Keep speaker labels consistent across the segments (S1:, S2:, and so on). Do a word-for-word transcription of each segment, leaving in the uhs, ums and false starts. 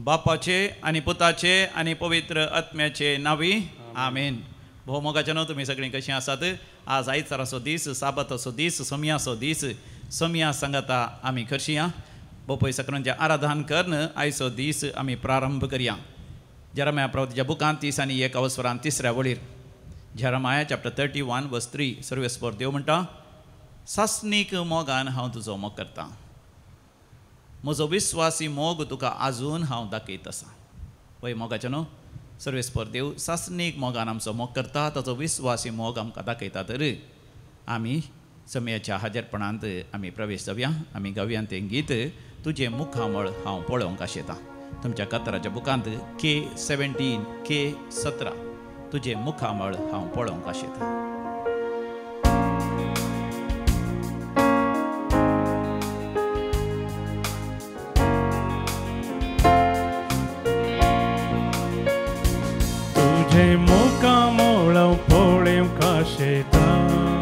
S1: बापाचे आनी पुताचे आनी पवित्र आत्म्याचे नावी आमेन. भोव मोगाचे न्हू तुमी सगळीं कशीं आसात. आज आयताराचो दीस, साबाताचो दीस, सोमियाचो दीस. सोमिया सांगाता आमी करशी आं बोपय सकरांचे आराधन करन आयचो दीस आमी प्रारंभ करया. जेरमाया प्रवक्त्याच्या बुकांत तीस आनी एक अवस्वरांत तिसऱ्या वळीर Jeremiah chapter thirty one verse three सर्वेस्पर देव म्हणटा, सासणीक मोगान हांव तुजो मोग करतां. म्हजो विस्वासी मोग तुका आजून हांव दाखयत आसा. पळय मोगाचे न्हू, सर्वेस्पर देव सासणीक मोगान आमचो मोग करता, ताचो विस्वासी मोग आमकां दाखयता. तर आमी समयाच्या हाजेरपणांत आमी प्रवेश जावया. आमी गावया तें गीत तुजें मुखामळ हांव पळोवंक आशेतां. तुमच्या कातराच्या बुकांत के सेव्हन्टीन के सतरा तुजें मुखामळ हांव पळोवंक आशेतां.
S2: तुझे मुखामळ पळोवंक आशेतां,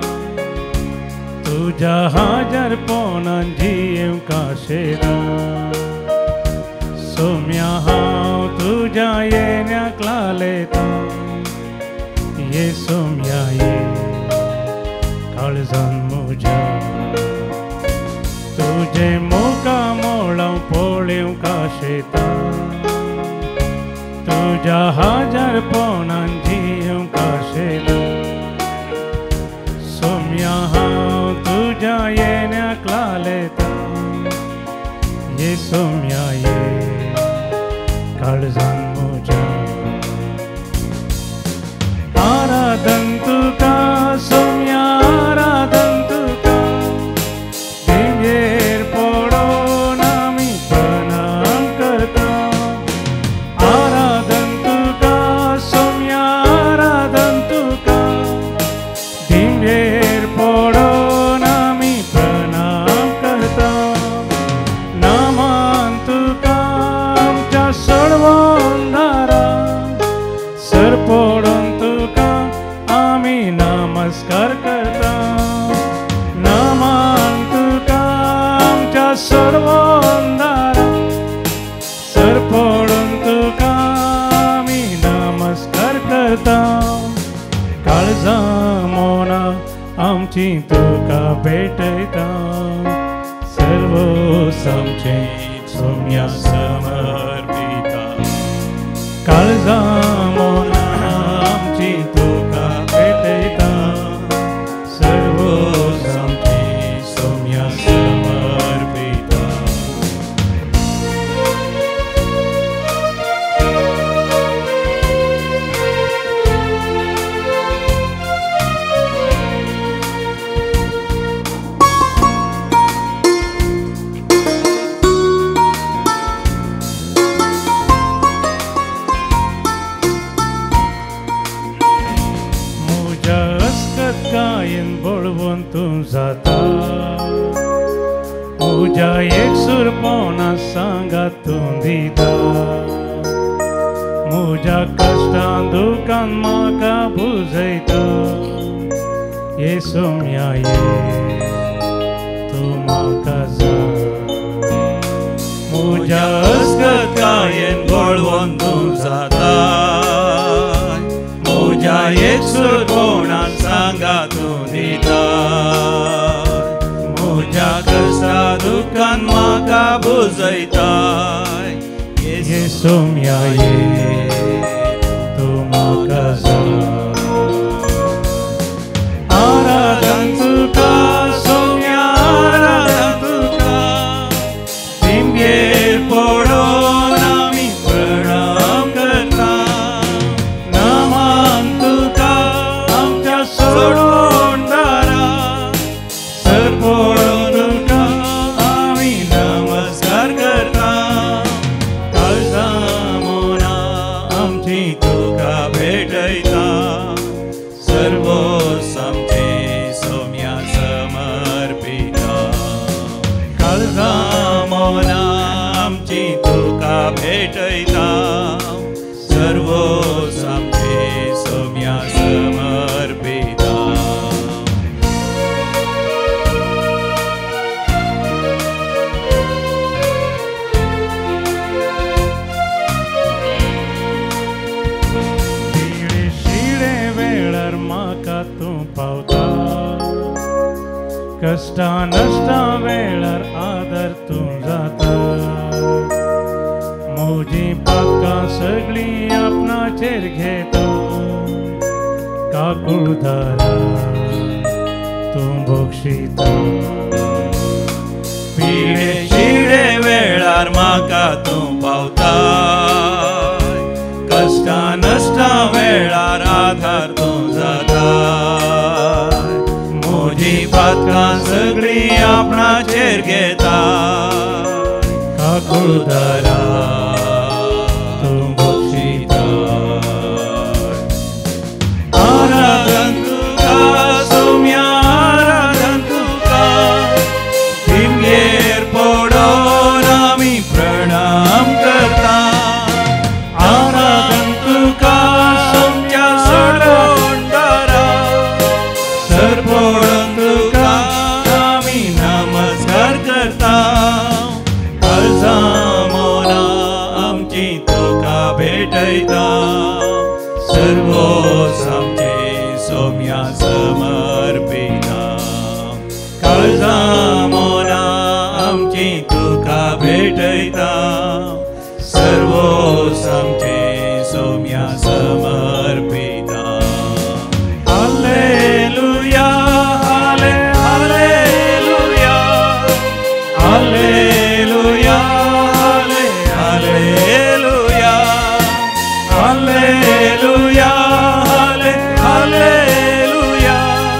S2: तुझ्या हाजेरपणान जियेवंक आशेतां. सोम्या हांव तुज्या येण्याक लालयतां, ये सोम्या ये काळजान म्हज्या. तुजे मुखामळ पळोवंक आशेतां, तुज्या हाजेरपणान जियेवंक आशेतां. सोम्या हांव तुज्या येण्याक लालयतां, ये सोम्या ये काळजान म्हज्या. आराधन तुका सोम्या आराधन तुका, देंगेर पडोन आमी प्रणाम करता. आराधन तुका सोम्या आराधन तुका, देंगेर पडोन आमी प्रणाम करता. नामान तुका आमच्या सडवंदारा, सर पडोन तुका आमी नमस्कार करता. नामान तुका आमच्या सडवंदारा, सर पडोन तुका आमी नमस्कार करता. काळजां मोना आमची तुका भेटयता, सर्वोस आमचें सोम्या समर्पिता. काळजां मोना आमची तुका भेटयता, सर्वोस आमचें सोम्या समर्पिता. गायन बळवून तूं जाता, म्हज्या एकसुरपणां सांगात तूं दिता. म्हज्या कश्टां दुखान म्हाका बुजयता, ये सोम्या ये तूं म्हाका जा.
S1: म्हज्या अस्गत गायन बळवून तूं जाता, म्हज्या एकसुरपणां सांगात तूं दिता. म्हज्या कश्टा दुखान म्हाका बुजयता,
S2: ये सोम्या ये तूं म्हाका जा. आराधन तुका सोम्या आराधन तुका, देंगेर पडोन आमी प्रणाम करता. नामान तुका आमच्या सोडवंदारा, सर पडोन तुका आमी नमस्कार करता. काळजां मोना आमची तुका भेटयता, सर्वोस आमचें सोम्या समर्पिता. काळजां मोना आमची तुका भेटयता, सर्वोस आमचें सोम्या समर्पिता.
S3: कष्टा नष्टा वेळार आदर तूं जाता म्हजी पातकां सगळीं आपणाचेर घेता काकुळदारा तूं बक्षिता
S2: पिडे शिडे वेळार म्हाका तूं पावता कष्टा नष्टा वेळार आधार तूं जाता म्हजी पातकां सगळीं आपणाचेर घेता काकुळदारा तूं बक्षिता आराधन तुका सौम्या आराधन तुका भिमगेर पडोन आमी प्रणाम करता आराधन तुका सौम्या सोडून दारा सर पडोन तुका आमी नमस्कार करता काळजां मोना आमची तुका भेटयता सर्वोस आमचे सौम्या समर्पिता काळजां मोना आमची तुका भेटयता सर्वोस आमचे सौम्या समर्पिता हालेलुया हाले हालेलुया हालेलुया हाले हालेलुया हालेलुया हाले हालेलुया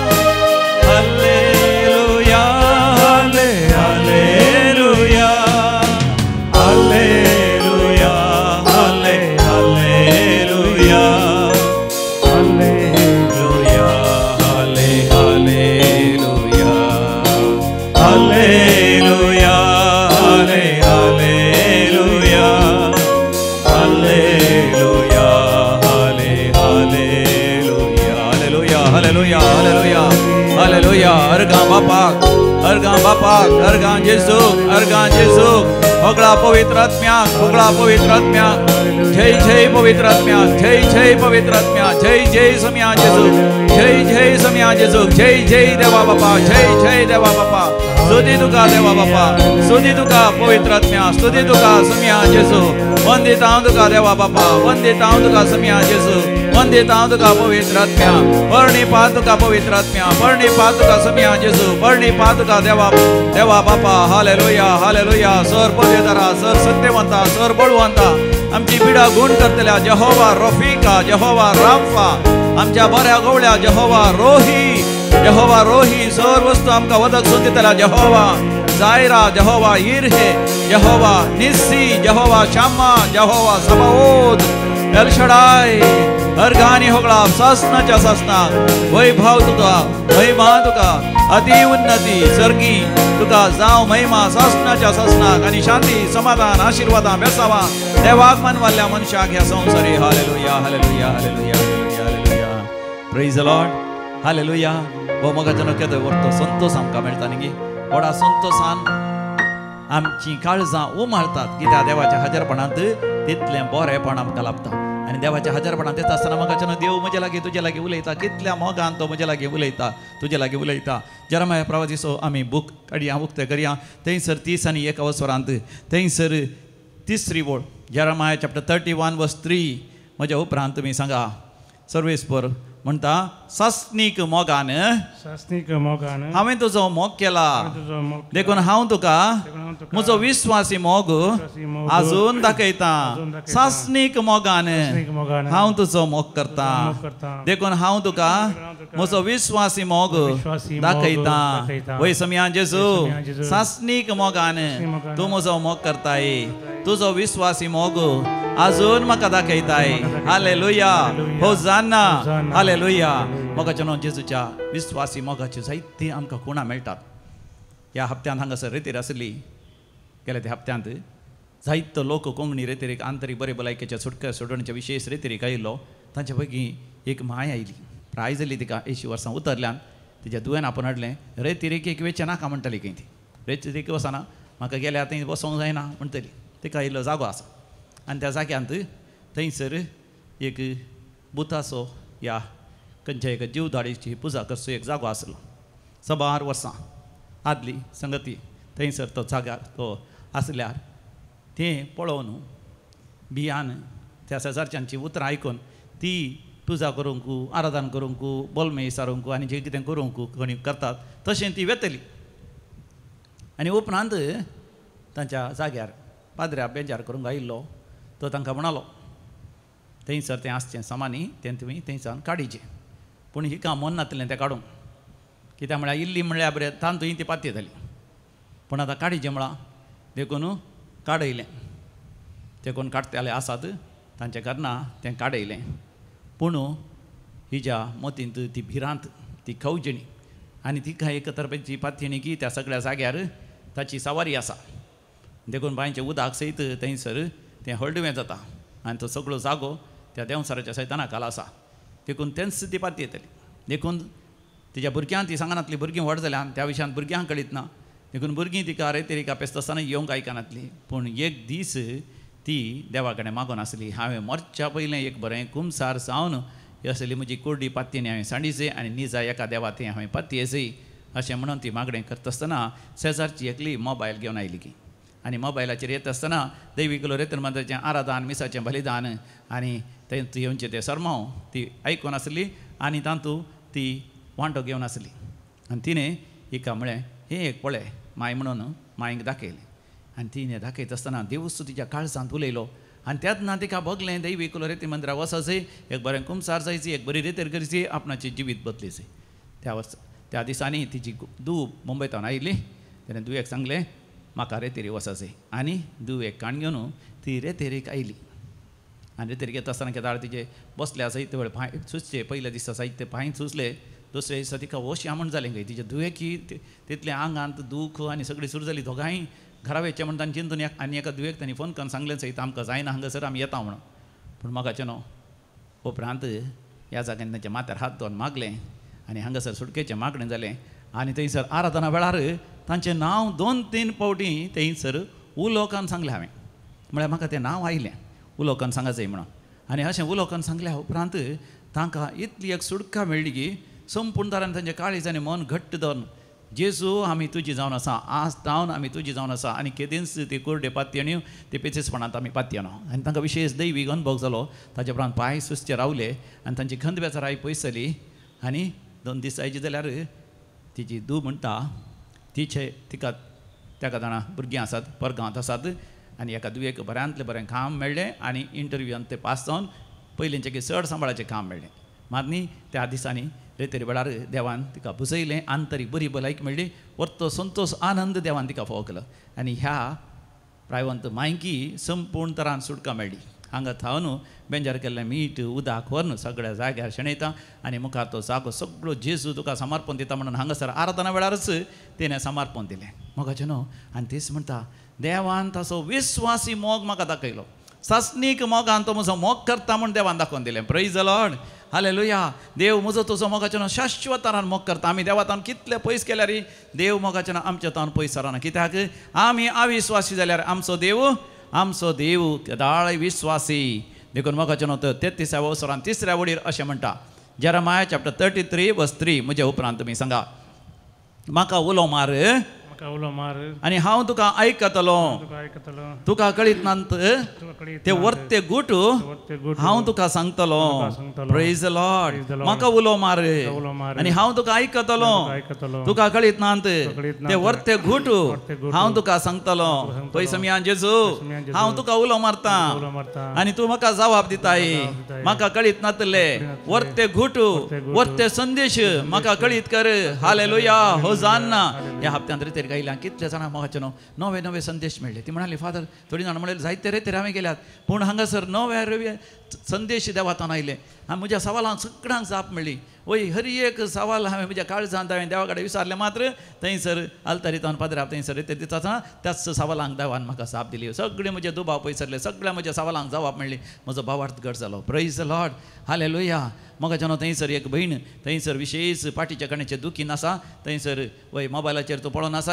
S2: हालेलुया हाले हालेलुया हालेलुया हाले हालेलुया हालेलुया हाले हालेलुया हालेलुया हाले हालेलुया हालेलुया हाले हालेलुया हालेलुया हालेलुया हालेलुया हालेलुया अर्गां बापाक अर्गां बापाक अर्गां जेजू अर्गां जेजू होगळा पवित्र आत्म्याक होगळा पवित्र आत्म्याक जय जय पवित्र आत्म्याक जय जय पवित्र आत्म्याक जय जय सम्या जेजू जय जय सम्या जेजू जय जय देवा बापा जय जय देवा बापा स्तुती तुका देवा बापा स्तुती तुका पवित्र आत्म्या स्तुती तुका सम्या जेजू वंदित हांव तुका देवा बापा वंदित हांव तुका सम्या जेजू वंदित हांव तुका पवित्र आत्म्या परणी पा तुका पवित्र आत्म्या परणी पा तुका सम्या जेजू परणी पा तुका देवा देवा बापा हालेलुया हालेलुया सर पवित्रा सर सत्यवंता सर बळवंता आमची पिडा गुण करतल्या जहोवा रफिका जहोवा राफा आमच्या बऱ्या गवळ्या जहोवा रोही जहोवा रोही सर वस्तू आमकां वदक सोद दितल्या जहोवा जायरा जहोवा इर्हे जहोवा निस्सी जहोवा शामा जहोवा सबाओद एल शडाय अर्गानी होगळा सासनाच्या सासना वैभव तुका महिमा तुका अति उन्नती सर्गी तुका जाव महिमा सासनाच्या सासनाक आणि शांती समाधान आशीर्वादा बेसावा देवाक मानवाल्या मनशाक ह्या संवसारी हालेलुया hallelujah hallelujah hallelujah hallelujah praise the Lord हालेलुया वो मोगाच्या नक्यात वरतो संतोष आमकां मेळटा न्ही व्हडा संतोषान आमची काळजां उमाळतात की त्या देवाच्या हजरपणांत तितलें बरेंपण आमकां लाभता आणि देवाच्या हजरपणांत येता आसतना म्हाका देव म्हजे लागीं तुजे लागीं उलयता कितल्या मोगान तो म्हजे लागीं उलयता तुजे लागीं उलयता जेरमाया प्रवादिसो आमी बूक काडया उक्तें करया थंयसर तीस आनी एक वसरांत थंयसर तिसरी वळ Jeremiah chapter thirty one verse three म्हज्या उपरांत तुमी सांगा सर्वेस्पर म्हणटा सासनीक मोगान
S3: सासनीक मोगान
S1: हांवें तुजो मोग केला
S3: तुजो मोग
S1: देखून हांव तुका
S3: हांव तुका
S1: म्हजो विश्वासी मोग
S3: विश्वासी मोग
S1: आजून दाखयता
S3: आजून दाखयता.
S1: सासनीक मोगान
S3: सासनीक मोगान
S1: हांव तुजो मोग करता
S3: मोग करता.
S1: देखून हांव तुका
S3: हांव तुका
S1: म्हजो विश्वासी मोग
S3: विश्वासी मोग
S1: दाखयता
S3: दाखयता.
S1: वय सम्या जेजू
S3: वय सम्या जेजू.
S1: सासनीक मोगान
S3: मोगान
S1: तूं म्हजो मोग करताय तुजो विश्वासी मोग आजून म्हाका दाखयताय हालेलुया होजान्ना
S3: होजान्ना.
S1: हालेलुया मोगाच्या न्हू जेजूच्या विश्वासी मोगाची जायती आमकां खुणां मेळटात ह्या हप्त्यांत हांगासर रेतीर आसली गेल्या त्या हप्त्यांत जायतो लोक कोंकणी रेतीरेक आंतरीक बरे भलायकेच्या सुटके सोडोवण्याच्या विशेष रेतीरेक आयिल्लो तांचे पैकी एक माय आयली प्राय जाली तिका एशी वर्सां उतरल्यान तिच्या दुयेन आपूण हाडलें रेतीरेक एक वेचें नाका म्हणटाली खंय ती रेतीरेक वचना म्हाका गेल्या थंय बसोंक जायना म्हणटली तिका आयिल्लो जागो आसा आनी त्या जाग्यांत थंयसर एक बुताचो या खंयच्या एका जीवदाडीची पुजा करचो एक जागो आसलो सबार वर्सां आदली संगती थंयसर तो जाग्यार तो आसल्यार तें पळोवन भियान त्या शेजारच्यांची उतरां आयकून ती पुजा करूंकू आराधना करूंकू बोलमे विचारूंकू आनी जें कितें करूंकू कोणी करतात तशें ती वेतली आनी उपरांत तांच्या जाग्यार पाद्र्या बेजार करूंक आयिल्लो तो तांकां म्हणालो थंयसर तें आसचें सामानी तें तुमी थंयसान काडिचें पूण हिका मन नासलें तें काडूंक कित्याक म्हळ्यार इल्ली म्हळ्यार बरें तांतूय ती पातये जाली पूण आतां काडिचें म्हळ्यार देखून काडयलें ते कोण काडटाले आसात तांचे कारणां तें काडयलें पूण हिच्या मतींत ती भिरांत ती खवजणी आनी तिका एक तरेची पातयणी की त्या सगळ्या जाग्यार ताची सवारी आसा देखून बांयच्या उदक सयत थंयसर तें हळडुवें जाता आनी तो सगळो जागो त्या देंवसाराच्या सैताना खाला आसा देखून तेंच ती पातयेतली देखून तिच्या भुरग्यांक ती सांगनातली भुरगीं व्हड जाल्यान त्या विशयान भुरग्यांक कळीत ना देखून भुरगीं तिका रेतेरिका पेस्त आसतना येवंक आयकनातली पूण एक दीस ती देवा कडेन मागून आसली हांवें मरच्या पयलें एक बरें कुमसार जावन ही असली म्हजी कुर्डी पातयेनी हांवें सांडिचें आनी निजा एका देवा तें हांवें पातयेचें अशें म्हणून ती मागणें करता आसतना शेजारची एकली मोबायल घेवन आयली की आनी मोबायलाचेर येता आसतना दैवीकुलो रेतन मंदिराचें आराधन मिसाचें बलिदान आनी तें येवचें तें सरमांव ती आयकून आसली आनी तातूंत ती वांटो घेवन आसली आनी तिणें हिका म्हळें हें एक पळय माय म्हणून मायेक दाखयलें आनी तिणें दाखयता आसतना देवूच तिच्या काळजांत उलयलो आनी तेन्ना तिका बगलें दैवीकुलो रेती मंदिराक वचचें एक बरें कुमसार जायचें एक बरी रेतेर करची आपणाचें जिवीत बदलेचें त्या वर्स त्या दिसांनी तिची धूव मुंबयतावन आयिल्ली तेणें धुवेक सांगलें म्हाका रेतेरी वचचें आनी धुवेक काण घेवन ती रेतेरेक आयली आनी रेतेरेक येता आसतना केदार तिचे बसल्या जायते वेळ पांय सुचचे पयल्या दिसा जायते पांय सुचले दुसऱ्या दिसा तिका वोश या म्हण जालें खंय तिच्या धुवेकी तितलें आंगांत दूख आनी सगळी सुरू जाली दोगांय घरा वयचें म्हण तांणी चिंतून आनी एका दुयेक तांणी फोन करून सांगलें सयत आमकां जायना हांगासर आमी येता म्हणून पूण म्हाकाचें न्हू उपरांत ह्या जाग्यान तांच्या माथ्यार हात दवरून मागलें आनी हांगासर सुटकेचें मागणें जालें आनी थंयसर आराधना वेळार तांचें नांव दोन तीन पावटी थंयसर उलोवकान सांगलें हांवें म्हळ्यार म्हाका तें नांव आयलें उलोवकान सांगाचें म्हणून आनी अशें उलोवकान सांगल्या उपरांत तांकां इतली एक सुटका मेळ्ळी की संपूर्ण तरान तांचें काळीज आनी मन घट्ट धरून जेजू आमी तुजी जावन आसा आज जावन आमी तुजी जावन आसा आनी केदींच ती कुर्डे पातयण्यो ते पेचेसपणांत आमी पातयना आनी तांकां विशेश दैवीक अनुभव जालो ताचे उपरांत पांय सुस्ते रावले आनी तांची खंत बेजाराय पयस जाली आनी दोन दीस जायचे जाल्यार तिची धूव म्हणटा तिचे तिका तेका जाणा भुरगीं आसात परगांवांत आसात आनी एका दुयेक बऱ्यांतलें बरें काम मेळ्ळें आनी इंटरव्यूआन तें पास जावन पयलींचें चड सांबाळाचें काम मेळ्ळें मारनी त्या दिसांनी रेतेरी वेळार देवान तिका बुजयलें आंतरीक बरी भलायक मेळ्ळी परतो संतोश आनंद देवान तिका फोव केलो आनी ह्या प्रायवंत मायकी संपूर्ण तरान सुटका मेळ्ळी हांगा थावन बेंजार केल्लें मीठ उदक व्हरून सगळ्या जाग्यार शेणयता आनी मुखार तो जागो सगळो जेजू तुका समर्पण दिता म्हणून हांगासर आराधना वेळारच तिणें समर्पण दिलें मोगाचें न्हू आनी तीच म्हणटा देवान ताचो विस्वासी मोग म्हाका दाखयलो सासणीक मोगान तो म्हजो मोग करता म्हूण देवान दाखोवन दिलें प्रेज द लॉर्ड हालेलुया देव म्हजो तुजो मोगाचें शाश्वत तरान मोग करता आमी देवा तावन कितले पयस केल्यार देव मोगाचें आमच्या तावन पयस सरना कित्याक आमी अविस्वासी जाल्यार आमचो देव आमचो देव केदाळ विस्वासी देखून मोगाचें न्हू तेत्तिसाव्या वर्सांत तिसऱ्या वडीर अशें म्हणटा Jeremiah chapter thirty three verse three म्हजे उपरांत तुमी सांगा म्हाका उलो मार
S3: उलो मार
S1: आनी हांव तुका आयकतलो
S3: तुका आयकतलो
S1: तुका कळीत नांत
S3: तुका कळीत
S1: ते वर्ते गुट हांव तुका सांगतलो प्रेज द लॉर्ड म्हाका उलो मार
S3: उलो मार
S1: आनी हांव तुका आयकतलो
S3: आयकतलो
S1: तुका कळीत नांत
S3: कळीत
S1: ते वर्ते गुट हांव तुका सांगतलो पळय समियान जेजू हांव तुका उलो मारता
S3: उलो मारता
S1: आनी तूं म्हाका जवाब दिताय म्हाका कळीत नातले वर्ते गुट वर्ते संदेश म्हाका कळीत कर हालेलुया होजान्ना ह्या हप्त्यांत रेतेर गायल्या कितले जाणां म्हाका न्हू नवे नवे संदेश मेळ्ळे ती म्हणाली फादर थोडी जाणां म्हणलें जायते रेतेर हांवें गेल्यात पूण हांगासर नवे रवे संदेश देवातान आयले आनी म्हज्या सवालांक सगळ्यांक जाप मेळ्ळी वय हर एक सवाल हांवें म्हज्या काळजांत हांवें देवा कडेन विचारलें मात्र थंयसर आलतारीतान पाद्राप थंयसर रेतेर दिता आसतना त्याच सवालांक देवान म्हाका जाप दिली सगळे म्हजे दुबाव पयसरले सगळ्या म्हज्या सवालांक जवाब मेळ्ळी म्हजो भावार्थ घट जालो प्रेज द लॉर्ड हालेलुया म्हाका न्हू थंयसर एक भयण थंयसर विशेश पाटीच्या कण्याचें दुखीन आसा थंयसर वय मोबायलाचेर तूं पळोवन आसाय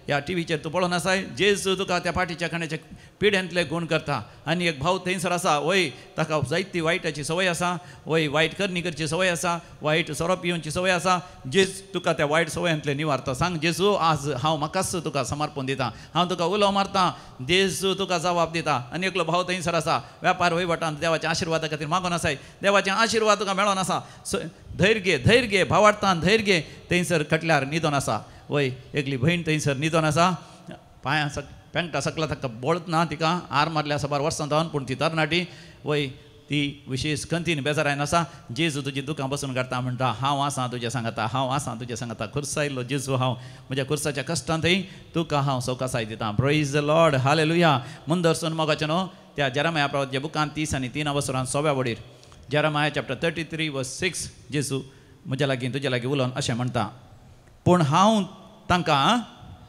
S1: ह्या टीव्हीचेर तूं पळोवन आसाय जेजू तुका त्या पाठीच्या खाण्याच्या पिड्यांतले गूण करता आनी एक भाव थंयसर आसा वय ताका जायती वायटाची संवय आसा वय वायट करणी करची संवय आसा वायट सोरो पिवची संवय आसा जेज तुका त्या वायट संवयांतले निवारता सांग जेजू आज हांव म्हाकाच तुका समर्पण दिता हांव तुका उलो मारता जेजू तुका जबाब दिता आनी एकलो भाव थंयसर आसा वेपार वहिवटांत देवाच्या आशिर्वादा खातीर मागोन आसाय देवाचें आशिर्वाद तुका मेळोन आसा धैर्य घे धैर्य घे भावार्थान धैर्य घे थंयसर कटल्यार न्हिदोन आसा वय एकली भयण थंयसर न्हिदोन आसा पांयां सक पेंगटा सकला ताका बोळत ना तिका आर मारल्या सबार वर्सां जावन पूण ती तरणाटी वय ती विशेश खंतीन बेजारायन आसा जेजू तुजी दुकां बसून काडटा म्हणटा हांव आसां तुज्या सांगाता हांव आसां तुज्या सांगाता खुर्सायल्लो जेजू हांव म्हज्या खुर्साच्या कश्टांतय तुका हांव सवकासाय दितां प्रेज द लॉर्ड हालेलुया मुंदरसून मोगाचें न्हू त्या जेरमाया प्रवाच्या बुकांत तीस आनी तीन अवसरांत सोव्या वडीर Jeremiah chapter thirty three verse six जेजू म्हज्या लागीं तुज्या लागीं उलोवन अशें म्हणटा पूण हांव तांकां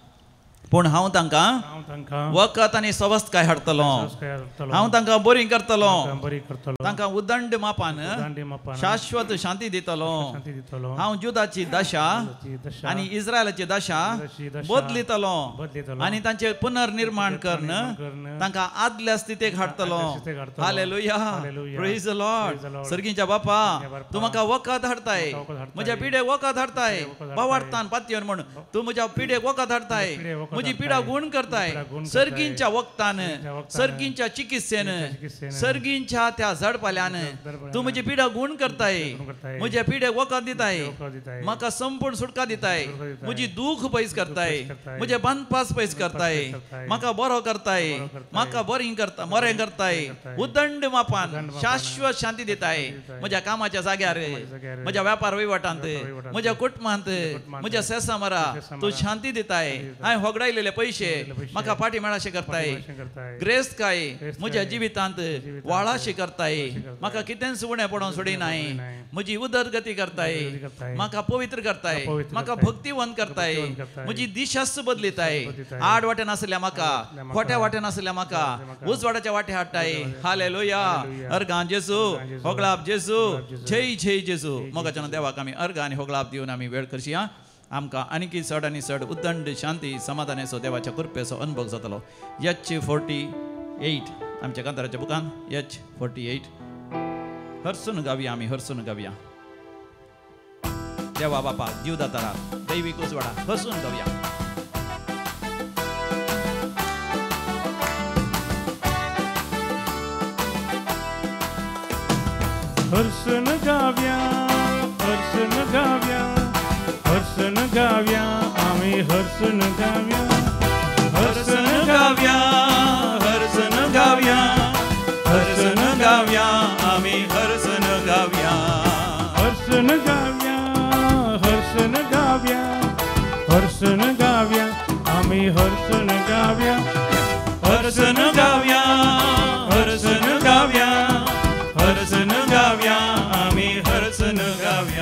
S1: पूण हांव तांकां वखद आनी सवस्त काय हाडटलो हांव तांकां बरी करतलो तांकां उदंड मापान शाश्वत शांती दितलो हांव जुदाची दशा आनी इस्रायलाची दशा बदलितलो आनी तांचें पुनर्निर्माण करून तांकां आदल्या स्थितीक हाडटलो हालेलुया प्रेज द लॉर्ड सर्गीच्या बापा तूं म्हाका वखद हाडताय म्हज्या पिडेक वखद हाडताय भावार्थान पातयेवन म्हण तूं म्हज्या पिडेक वखद हाडताय म्हजी पिडा गुण करताय सर्गींच्या वखदान सर्गींच्या चिकित्सेन सर्गींच्या त्या झडपाल्यान तूं म्हजी पिडा गुण करताय म्हज्या पिडेक वखद दिताय म्हाका संपूर्ण सुटका दिताय म्हजी दूख पयस करताय म्हजे बांदपास पयस करताय म्हाका बरो करताय म्हाका बरी करता बरें करताय उदंड मापान शाश्वत शांती दिताय म्हज्या कामाच्या जाग्यार म्हज्या वेपार वहिवाटांत म्हज्या कुटुंबांत म्हज्या सेसामारा तूं शांती दिताय हांवें होगडायलेले पैसे म्हाका फाटी मेळाशे करताय ग्रेस्त काय म्हज्या जिवितांत वाळाशी करताय म्हाका कितेंच उणें पडोवन सोडिनाय म्हजी उदरगती करताय म्हाका पवित्र करताय म्हाका भक्तिवंत करताय म्हजी दिशाच बदलिताय आड वाटेन आसल्या म्हाका खोट्या वाटेन आसल्या म्हाका उजवाडाच्या वाटे हाडटाय हालेलुया अर्गां जेजू होगळाप जेजू जय जय जेजू मोगाच्या देवाक आमी अर्गां आनी होगळाप दिवन आमी वेळ करची हा आमकां आनीक चड आनी चड उदंड शांती समाधानाचो देवाच्या कृपेचो अनुभव जातलो एच फोर्टी एट आमच्या कांताराच्या बुकान एच फोर्टी एट हरसून गावया आमी हरसून गावया देवा बापा जीव दातारा दैवीक उजवाडा हरसून गावया
S3: हर्षन गाव्या हर्षन गाव्या हर्षन गाव्या आम्ही हर्षन गाव्या
S2: हर्षन गाव्या हर्षन गाव्या हर्षन गाव्या आम्ही हर्षन गाव्या
S3: हर्षन गाव्या हर्षन गाव्या हर्षन गाव्या आम्ही हर्षन गाव्या
S2: हर्षन गाव्या हर्षन गाव्या हर्षन गाव्या आम्ही हर्षन गाव्या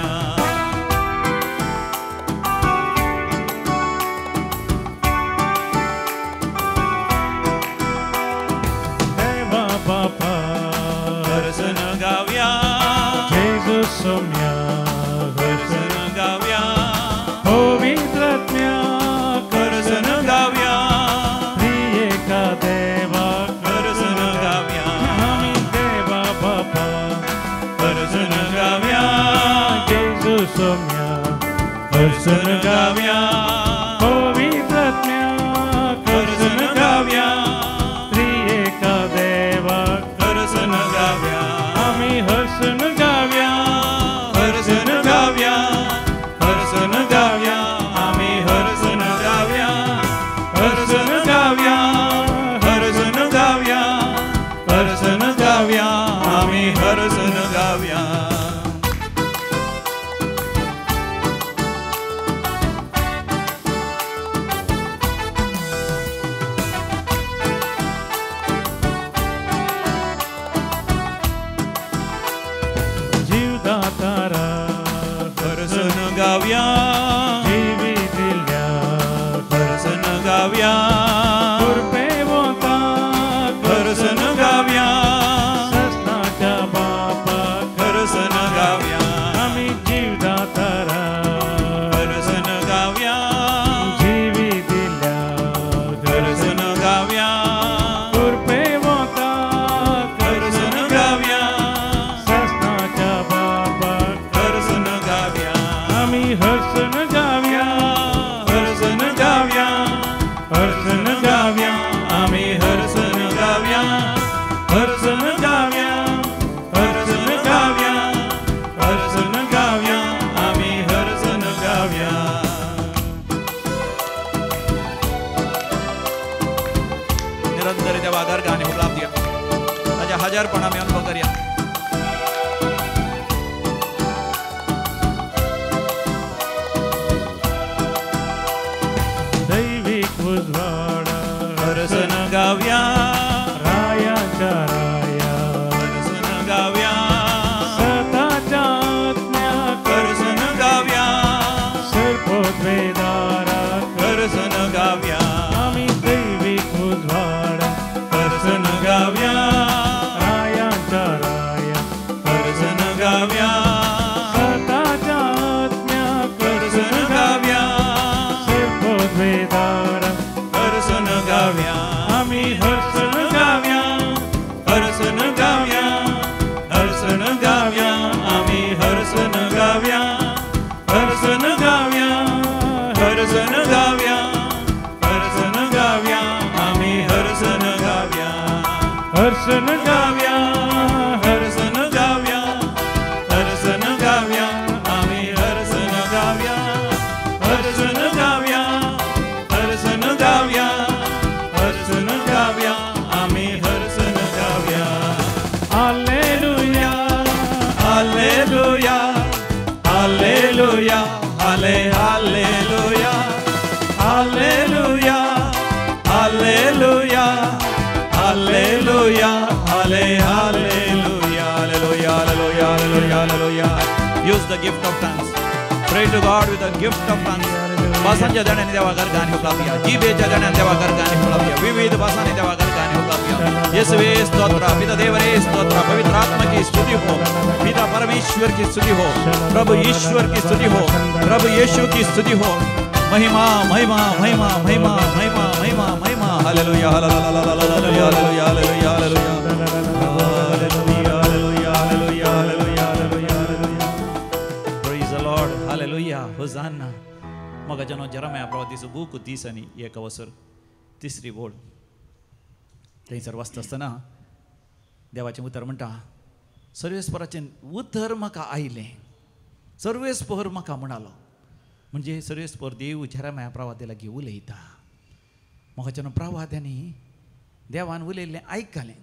S3: देवा बापा
S2: हर्षन गाव्या
S3: जेजू सौम्या
S2: हर्षन गाव्या
S3: पवित्रात्म्या
S2: हर्षन गाव्या
S3: प्रियेका देवा
S2: हर्षन गाव्या
S3: आम्ही देवा बापा
S2: हर्षन गाव्या
S3: जेजू सौम्या
S2: हर्षन गाव्या
S3: पवित्रात्म्या
S2: हर्षन गाव्या
S3: प्रियेका देवा
S2: हर्षन गाव्या
S3: आम्ही हर्षन गाव्या
S2: हर्षन गाव्या हर्षन गाव्या आम्ही हर्षन गाव्या हर्षन गाव्या हर्षन गाव्या हर्षन गाव्या आम्ही हर्षन गाव्या
S3: जीवदातारा
S2: हर्षन गाव्या
S3: जीवी दिल्या
S2: हर्षन गाव्या
S3: कृपेवंता
S2: हर्षन गाव्या
S3: सस्ताच्या बापा
S2: हर्षन गाव्या
S3: आम्ही जीवदातारा
S2: हर्षन गाव्या
S3: जीवी दिल्या
S1: अर्घाने उपलाभ दिया ताज्या हजारपण आमी अनुभव करया
S3: दैविक उजवाडा
S1: हरसन गाव्या
S3: रायाच्या राया
S1: हरसन गाव्या
S3: सताच्या आत्म्या
S1: हरसन गाव्या
S3: सर्पोद्वेदारा
S1: हरसन गाव्या
S3: आम्ही दैविक उजवाडा
S1: हरसन गाव्या
S3: रायाच्या राया
S1: हरसन गाव्या
S3: सताच्या आत्म्या
S1: हरसन गाव्या
S3: सर्पोद्वेदारा
S1: हरसन गाव्या
S3: आम्ही हर्षण
S1: गाव्या हरसन गाव्या हरसन गाव्या आम्ही हरसन गाव्या हरसन गाव्या हरसन गाव्या हरसन गाव्या आम्ही हरसन गाव्या
S3: हर्षण
S1: गाव्या हरसन गाव्या हरसन गाव्या आम्ही हरसन गाव्या हरसन गाव्या हरसन गाव्या हरसन गाव्या आम्ही हरसन गाव्या
S3: हालेलुया
S1: हालेलुया हालेलुया हाले हालेलुया हालेलुया हालेलुया हालेलुया हाले हालेलुया हालेलुया हालेलुया हालेलुया हालेलुया use the gift of tongues pray to God with the gift of tongues भाषांच्या ज्ञानाने देवा गर्गाने उपलाभ दिया जीभेच्या ज्ञानाने देवा गर्गाने उपलाभ दिया विविध भाषाने देवा गर्गाने उपलाभ दिया यीशुवे स्तोत्र पिता देवरे स्तोत्र पवित्र आत्मा की स्तुति हो पिता परमेश्वर की स्तुति हो प्रभु ईश्वर की स्तुति हो प्रभु यीशु की स्तुति हो महिमा महिमा महिमा महिमा महिमा महिमा महिमा हालेलुया hallelujah hallelujah hallelujah hallelujah hallelujah hallelujah hallelujah हालेलुया praise the Lord हालेलुया होसाना मग जनो जरमया प्रवादीचो बूक तीस आनी एक अवसर तिसरी बोड थंयसर वाचता आसतना देवाचें उतर म्हणटा सर्वेस्पराचें उतर म्हाका आयलें सर्वेस्पर म्हाका म्हणालो म्हणजे सर्वेस्पर देव जरमया प्रवादी लागीं उलयता म्हाका जेन्ना प्रवाद्यांनी देवान उलयल्लें आयकलें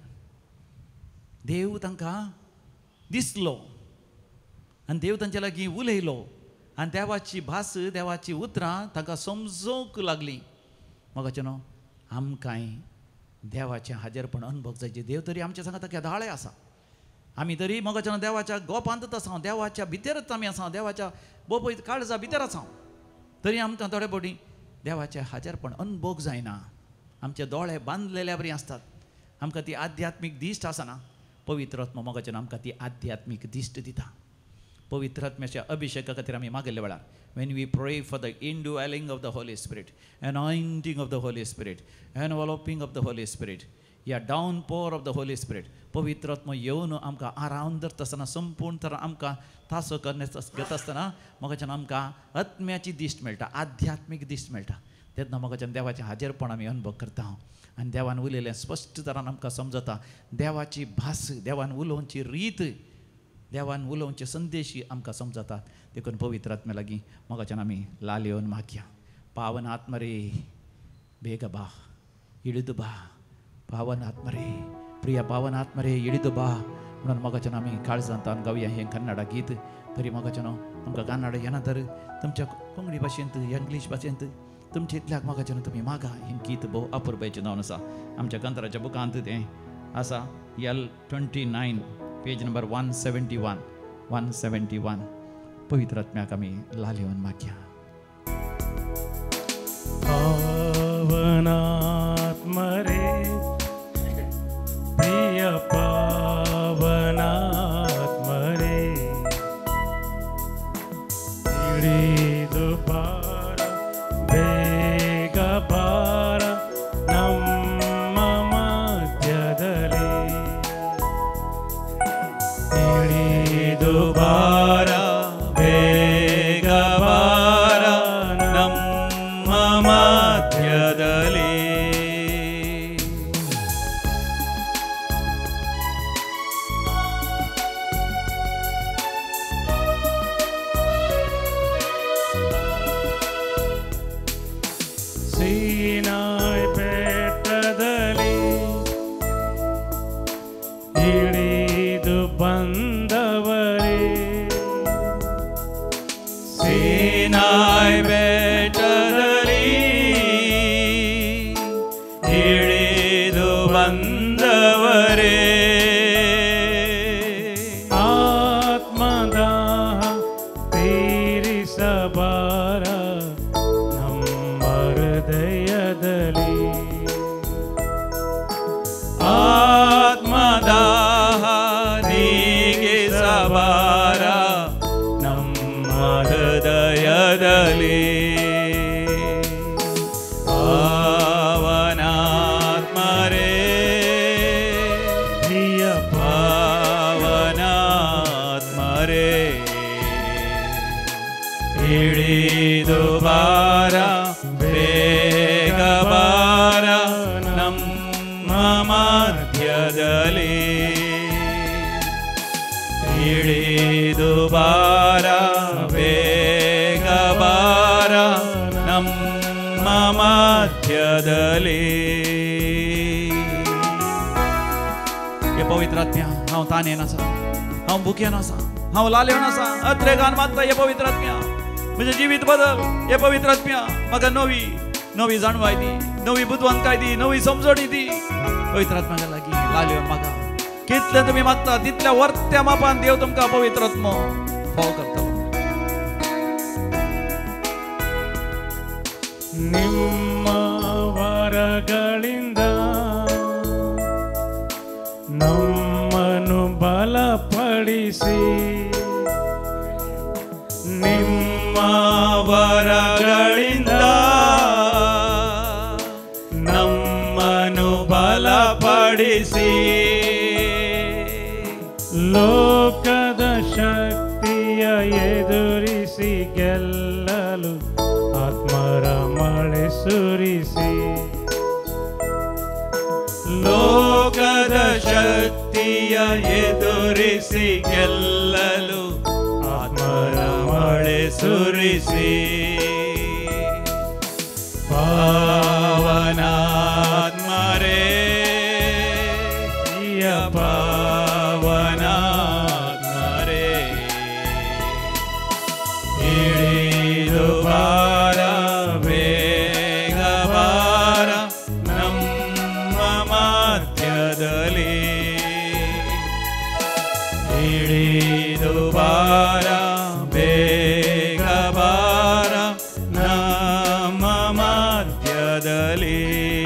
S1: देव तांकां दिसलो आनी देव तांचे लागीं उलयलो आनी देवाची भास देवाची उतरां तांकां समजूंक लागलीं म्हाका जेन्ना आमकांय देवाचें हाजेरपण अनुभव जायचे देव तरी आमच्या सांगात केदाळे आसा आमी तरी म्हाका जेन्ना देवाच्या गोपांतच आसा देवाच्या भितरच आमी आसा देवाच्या बोपय काळजा भितर आसा तरी आमकां थोडे फावटी देवाचें हाजेरपण अनुभव जायना आमचे दोळे बांदलेल्या बरी आसतात आमकां ती आध्यात्मीक दिश्ट आसना पवित्र आत्मा म्हाका जेन्ना आमकां ती आध्यात्मीक दिश्ट दिता पवित्र आत्म्याच्या अभिषेका खातीर आमी मागले वेळार when we pray for the indwelling of the Holy Spirit, anointing of the Holy Spirit, enveloping of the Holy Spirit, या downpour of the Holy Spirit, पवित्र आत्मा येवन आमकां आरावन धरता आसतना संपूर्ण तरान आमकां तासो करण्याचो घेता आसतना म्हाका जेन्ना आमकां आत्म्याची दिश्ट मेळटा आध्यात्मीक दिश्ट मेळटा तेन्ना म्हाका जेन्ना देवाचें हाजेरपण आमी अनुभव करता आनी देवान उलयलें स्पश्ट तरान आमकां समजता देवाची भास देवान उलोवची रीत देवान उलोवचे संदेश आमकां समजतात देखून पवित्र आत्म्या लागीं म्हाका जेन्ना आमी लाल येवन मागया पावन आत्मा रे ಬೇಗ ಬಾ ಇಳಿದು ಬಾ पावन आत्मा रे प्रिय पावन आत्मा रे इळिದು बा म्हणून म्हाका जेन्ना आमी काळजांत गावया हें कन्नडा गीत तरी म्हाका जेन्ना तुमकां कन्नडा येना तर तुमच्या कोंकणी भाशेंत इंग्लीश भाशेंत तुमच्या इतल्याक म्हाका जेन्ना तुमी मागा हें गीत भोव अपुरबायेचें जावन आसा आमच्या कंत्राच्या बुकांत तें आसा L twenty nine page number one seventy one one seventy one पवित्र आत्म्याक आमी लाल येवन मागया
S3: पावन आत्मा रे प्रिय पावन आत्मा रे इळिದು ಬಾರ ಬೇಗ ಬಾರ ನಮ್ಮ ಮಧ್ಯದಲ್ಲಿ ಇಳಿದು ಬಾರ ಬೇಗ ಬಾರ ನಮ್ಮ ಮಧ್ಯದಲ್ಲಿ ಆತ್ಮದಾಹ ತೀರಿಸಬಾರ ನಮ್ಮ ಹೃದಯದಲ್ಲಿ.
S2: ಆತ್ಮದಾಹ ನೀಗಿಸಬಾರ ನಮ್ಮ ಹೃದಯದಲ್ಲಿ. ಪಾವನಾತ್ಮರೇ
S3: ಪ್ರಿಯ
S2: ಪಾವನಾತ್ಮರೇ ಇಳಿದು ಬಾರ ಬೇಗ ಬಾರ ನಮ್ಮ ಮಧ್ಯದಲ್ಲಿ. ಇಳಿದು ಬಾರ ಬೇಗ ಬಾರ ನಮ್ಮ ಮಧ್ಯದಲ್ಲಿ.
S1: हे पवित्र आत्म्या हांव ताणेन आसा, हांव भुकेन आसा, हांव लालेवन आसा, अत्रेगान मागता हे पवित्र आत्म्या म्हजें जिवीत बदल. हे पवित्र आत्म्या म्हाका नवी नवी जाणवाय दी, नवी बुद्वंताय दी, नवी समजणी दी. पवित्र आत्म्याच्या लागीं लालेवन म्हाका कितले तुमी मागता तितल्या वर्त्या मापान देव तुमकां पवित्र आत्मो फाव करतलो.
S3: ನಿಮ್ಮ ವರಗಳಿಂದ ನಮ್ಮನ್ನು ಬಲಪಡಿಸಿ. ನಿಮ್ಮ
S2: ವರಗಳಿಂದ ನಮ್ಮನ್ನು ಬಲಪಡಿಸಿ.
S3: ಲೋಕದ ಶಕ್ತಿಯ ಎದುರಿಸಿ ಗೆಲ್ಲಲು ಆತ್ಮರ ಮಳೆ ಸುರಿಸಿ.
S2: ಲೋಕದ ಶಕ್ತಿಯ ಎದುರಿಸಿ ಗೆಲ್ಲಲು ಆತ್ಮರ ಮಳೆ ಸುರಿಸಿ. ಪಾವನಾತ್ಮರೇ ಪ್ರಿಯ ಪಾವನಾತ್ಮರೇ ಇಳಿದು ಬಾರ ಬೇಗ ಬಾರ ನಮ್ಮ ಮಧ್ಯದಲ್ಲಿ. ಇಳಿದು ಬಾರ ಬೇಗ ಬಾರ ನಮ್ಮ ಮಧ್ಯದಲ್ಲಿ.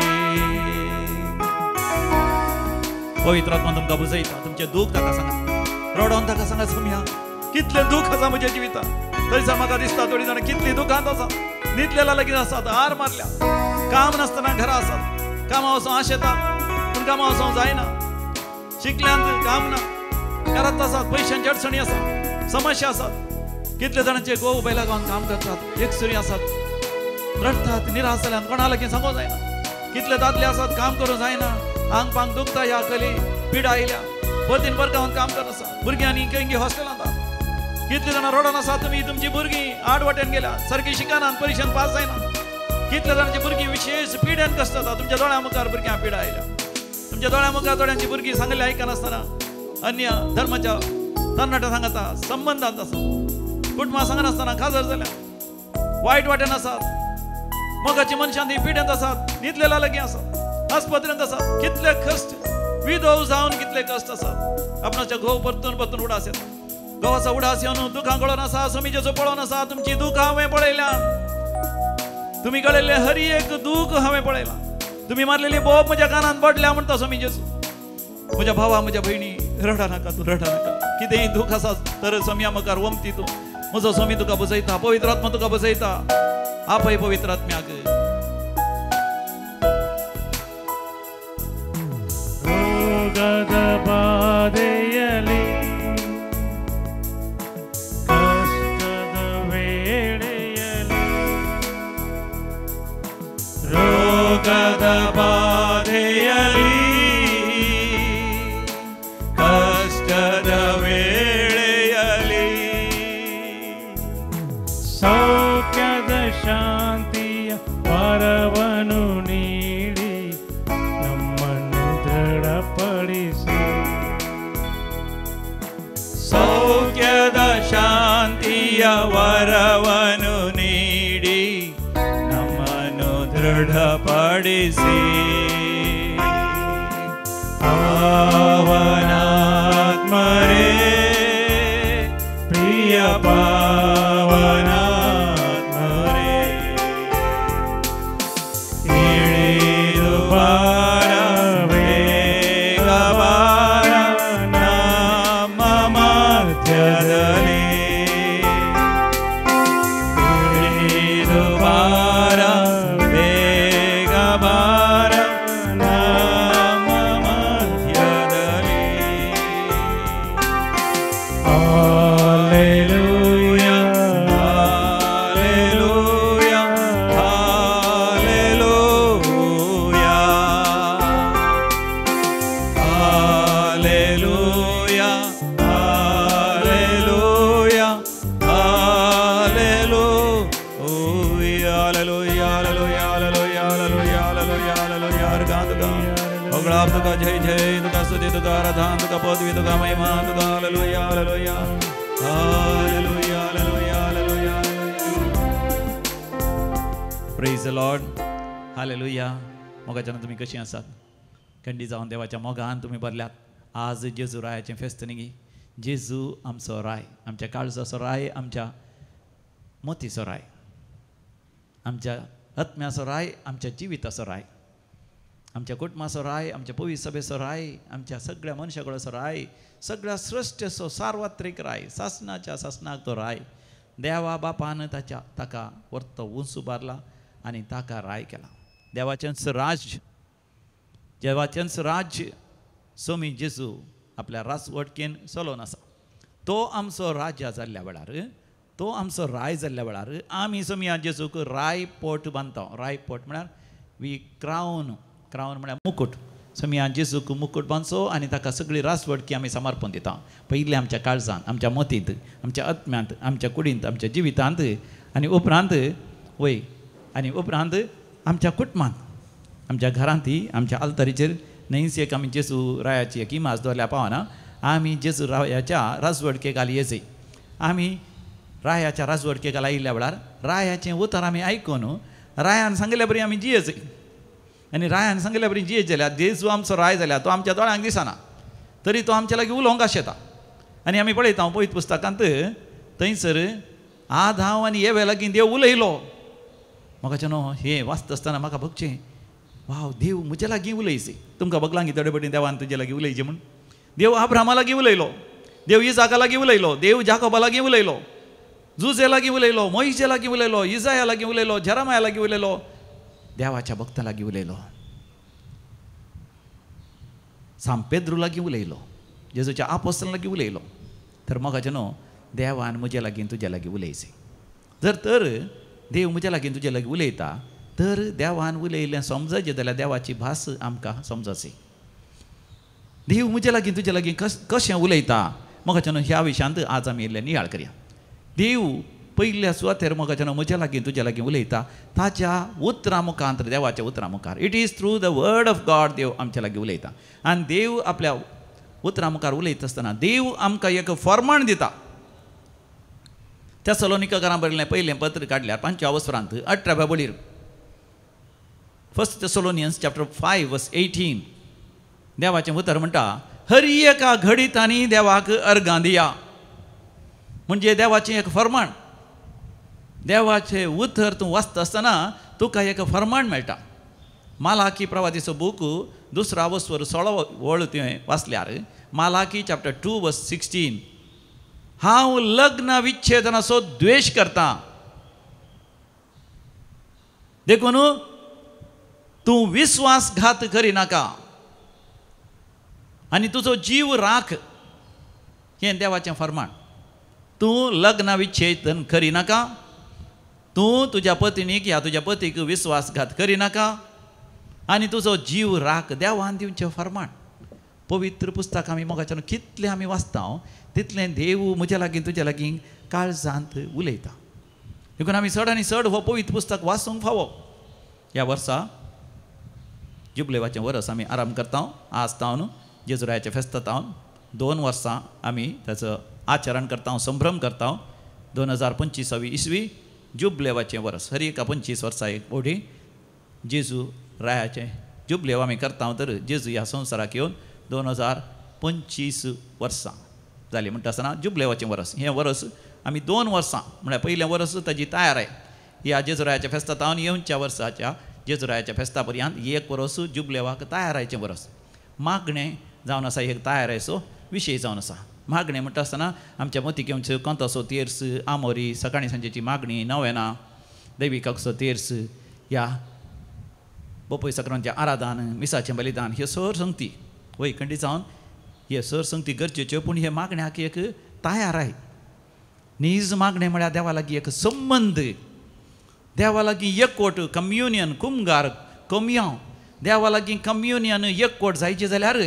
S1: पवित्र आत्मा तुमकां बुजयता, तुमचे दूख ताका सांगा, रडोन ताका सांगा सम्या कितले दूख आसा म्हज्या जिवितांत. थंयसर म्हाका दिसता थोडी जाणां कितली दुखांत आसा, न्हिदलेला लगीन आसात, हार मारल्या, काम नासतना घरा आसात, कामा वचों आश येतात पूण कामा वचों जायना, शिकल्यांत काम ना, घरांत आसात, पयशांची अडचणी आसात, समस्या आसात. कितले जाणांचे घोव बैला गांवांत काम करतात, एकसुरी आसात, रडतात, निराश जाल्यात, कोणा लागीं सांगूं जायना. कितले दादले आसात, काम करूं जायना, आंग पांग दुखता, ह्या कली पिडा आयल्या, परतीन बरगांवांत काम करत आसा, भुरग्यांनी खंय हॉस्टेलांत आसा. कितले जाणां रडोन आसा, तुमी तुमची भुरगीं आड वाटेन गेल्या, सारकी शिकनात, परिक्षेंत पास जायना. कितले जाणांची भुरगीं विशेष पिड्यान कश्ट जाता, तुमच्या दोळ्या मुखार भुरग्यांक पिडा आयल्या, तुमच्या दोळ्या मुखार थोड्यांची भुरगीं सांगले आयकनासतना अन्य धर्माच्या तरणाट्या सांगता संबंधांत आसा, कुटुंबां सांगनासतना खाजर जाल्या, वायट वाटेन आसात, मोगाची मनशां ती पिड्यांत आसात, न्हिदलेला लागीं आसात, आस्पत्रेंत आसात. कितले कश्ट, विधव जावन कितले कश्ट आसात. आपणाच्या घोव परतून परतून उडास येता, घोवाचो उडास येवन दुखां कळोन आसा, समिजेचो पळोवन आसा, तुमची दुखां हांवें पळयल्या, तुमी कळयल्ले हर एक दूख हांवें पळयलां. तुमी मारलेली बोब म्हज्या कानांत पडल्या म्हणटा समिजेचो. म्हज्या भावा, म्हज्या भयणी, रडा नाका, तूं रडा नाका. कितेंय दूख आसा तर सम्या मुखार वमती तूं. म्हजो स्वामी तुका बसयता, पवित्र आत्मा तुका बसयता. आपय पवित्र आत्म्याक.
S3: ರೋಗದ ಬಾಧೆಯಲಿ ಕಷ್ಟದ ವೇಳೆಯಲಿ.
S2: ರೋಗದ ಬಾಧೆಯಲಿ ಕಷ್ಟದ ವೇಳೆಯಲಿ
S3: ಸೌಖ್ಯದ ಶಾಂತಿಯ ವರವನ್ನು ನೀಡಿ ನಮ್ಮನ್ನು ದೃಢಪಡಿಸಿ.
S2: ಸೌಖ್ಯದ ಶಾಂತಿಯ ವರವನ್ನು ನೀಡಿ ನಮ್ಮನ್ನು ದೃಢಪಡಿಸಿ. हालेलुया hallelujah hallelujah hallelujah hallelujah hallelujah hallelujah hallelujah हालेलुया अर्गा तुका ओगळाप तुका जय जय तुका स्तुती तुका आराधना तुका पदवी तुका महिमा तुका हालेलुया hallelujah hallelujah hallelujah hallelujah praise the Lord hallelujah मोगाच्यान तुम्ही कशी आसात खंडी जावन देवाच्या मोगान तुम्ही भरल्यात आज जेजू रायाचें फेस्त न्ही जेजू आमचो राय आमच्या काळजाचो राय आमच्या मोतीचो राय आमच्या आत्म्याचो राय आमच्या जिविताचो राय आमच्या कुटुंबाचो राय आमच्या पवित्र सभेचो राय आमच्या सगळ्या मनशाकडचो राय सगळ्या सृश्टेचो सार्वत्रिक राय सासनाच्या सासनाक तो राय देवा बापान ताच्या ताका वर्त उंच उबारला आनी ताका राय केला देवाचेंच राज देवाचेंच राज्य सोमी जेजू आपल्या राजवटकेन चलोवन आसा तो आमचो राजा जाल्ल्या वेळार तो आमचो राय जाल्ल्या वेळार आमी सोमिया जेजूक राय पोट बांदता राय पोट म्हळ्यार वी क्रावन क्रावन म्हळ्यार मुकुट सोमिया जेजूक मुकुट बांदचो आनी ताका सगळी राजवटकी आमी समर्पण दिता पयलीं आमच्या काळजांत आमच्या मोतींत आमच्या आत्म्यांत आमच्या कुडींत आमच्या जिवितांत आनी उपरांत वय आनी उपरांत आमच्या कुटुंबांत आमच्या घरांतय आमच्या आल्तारीचेर न्हयच एक आमी जेजू रायाची एक इमाज दवरल्या पावना आमी जेजू रायाच्या राजवटकेक आली येजय आमी रायाच्या राजवटकेक आयिल्ल्या वेळार रायाचें उतर आमी आयकून रायान सांगल्या बरी आमी जियेजय आनी रायान सांगल्या बरी जियेत जाल्यार जेजू आमचो राय जाल्यार तो आमच्या दोळ्यांक दिसना तरी तो आमच्या लागीं उलोवंक आशेता आनी आमी पळयता पळयत पुस्तकांत थंयसर आद हांव आनी हे लागीं देव उलयलो म्हाका न्हू हें वाचता आसतना म्हाका भगचें वाव देव म्हज्या लागीं उलयचे तुमकां बगलांगी थोडे पटेन देवान तुजे लागीं उलयचें म्हूण देव अब्राहमा लागीं उलयलो देव इसाका लागीं उलयलो देव जाकोबा लागीं उलयलो जुजे लागीं उलयलो मोइशे लागीं उलयलो इसाया लागीं उलयलो जेरमाया लागीं उलयलो देवाच्या भक्तां लागीं उलयलो सांत पेद्रू लागीं उलयलो जेजूच्या आपोस्तलां लागीं उलयलो तर म्हाका न्हू देवान म्हज्या लागीं तुज्या लागीं उलयचें जर तर देव म्हज्या लागीं तुज्या लागीं उलयता तर देवान उलयलें समजचें जाल्यार देवाची भास आमकां समजची देव म्हज्या लागीं तुज्या लागीं कश कशें उलयता म्हाका न्हू ह्या विशयांत आज आमी इल्लें नियाळ करया देव पयल्या सुवातेर म्हाका न्हू म्हज्या लागीं तुज्या लागीं उलयता ताच्या उतरां मुखांत देवाच्या उतरां मुखार it is through the word of God देव आमच्या लागीं उलयता आनी देव आपल्या उतरां मुखार उलयता आसतना देव आमकां एक फर्माण दिता त्या सलोनिकाकारां बरयलें पयलें पत्र काडल्यार पांचव्या वस्त्रांत अठराव्या बळीर first Thessalonians chapter five verse eighteen देवाचें उतर म्हणटा हर एका घडीत आनी देवाक अर्गां दिया म्हणजे देवाचें एक फर्माण देवाचें उतर तूं वाचता आसतना तुका एक फर्माण मेळटा मालाकी प्रवादीचो बूक दुसरा वस्वर सोळा वळ तुवें वाचल्यार मालाकी चॅप्टर टू वर्स सिक्स्टीन हांव लग्न विच्छेदनाचो द्वेश करता देखून तूं विस्वासघात करिनाका आनी तुजो जीव राख हें देवाचें फर्माण तूं लग्न विच्छेदन करिनाका तूं तुज्या पत्नीक ह्या तुज्या पतीक विस्वासघात करिनाका आनी तुजो जीव राख देवान दिवचें फर्माण पवित्र पुस्तक आमी मोगाच्यान कितलें आमी वाचता तितलें देव म्हज्या लागीं तुज्या लागीं काळजांत उलयता देखून आमी चड आनी चड हो पवित्र पुस्तक वाचूंक फावो ह्या वर्सा जुबलेवाचें वर्स आमी आराम करता आज तावन जेजुरायाच्या फेस्ता तावन दोन वर्सां आमी ताचो आचरण करता संभ्रम करता दोन हजार पंचवीसावी इसवी जुबलेवाचें वर्स हर एका पंचवीस वर्सां एक ओढी जेजू रायाचें जुबलेव आमी करता तर जेजू ह्या संवसाराक येवन दोन हजार पंचवीस वर्सां जालीं म्हणटा आसतना जुबलेवाचें वर्स हें वर्स आमी दोन वर्सां म्हळ्यार पयलें वर्स ताजी तयार ह्या जेजुरायाच्या फेस्ता तावन येवच्या वर्साच्या जेजुरायाच्या फेस्ता पर्यंत एक वर्स जुबलेवाक तयारायचें वर्स मागणें जावन आसा एक तयारेचो विशय जावन आसा मागणें म्हणटा आसतना आमच्या मोतिकेंच्यो कोंताचो तेर्स आमोरी सकाळीं सांजेची मागणी नवेना दैविकाचो तेर्स ह्या बोपय सक्रांचें आराधन मिसाचें बलिदान ह्यो सर संगती वय खंडी जावन हे सर संगती गरजेच्यो पूण हे मागण्याक एक तयाराय नीज मागणें म्हळ्यार देवा लागीं एक संबंद देवा लागीं एकवट कम्युनियन कुमगार कमयां देवा लागीं कम्युनियन एकवट जायचें जाल्यार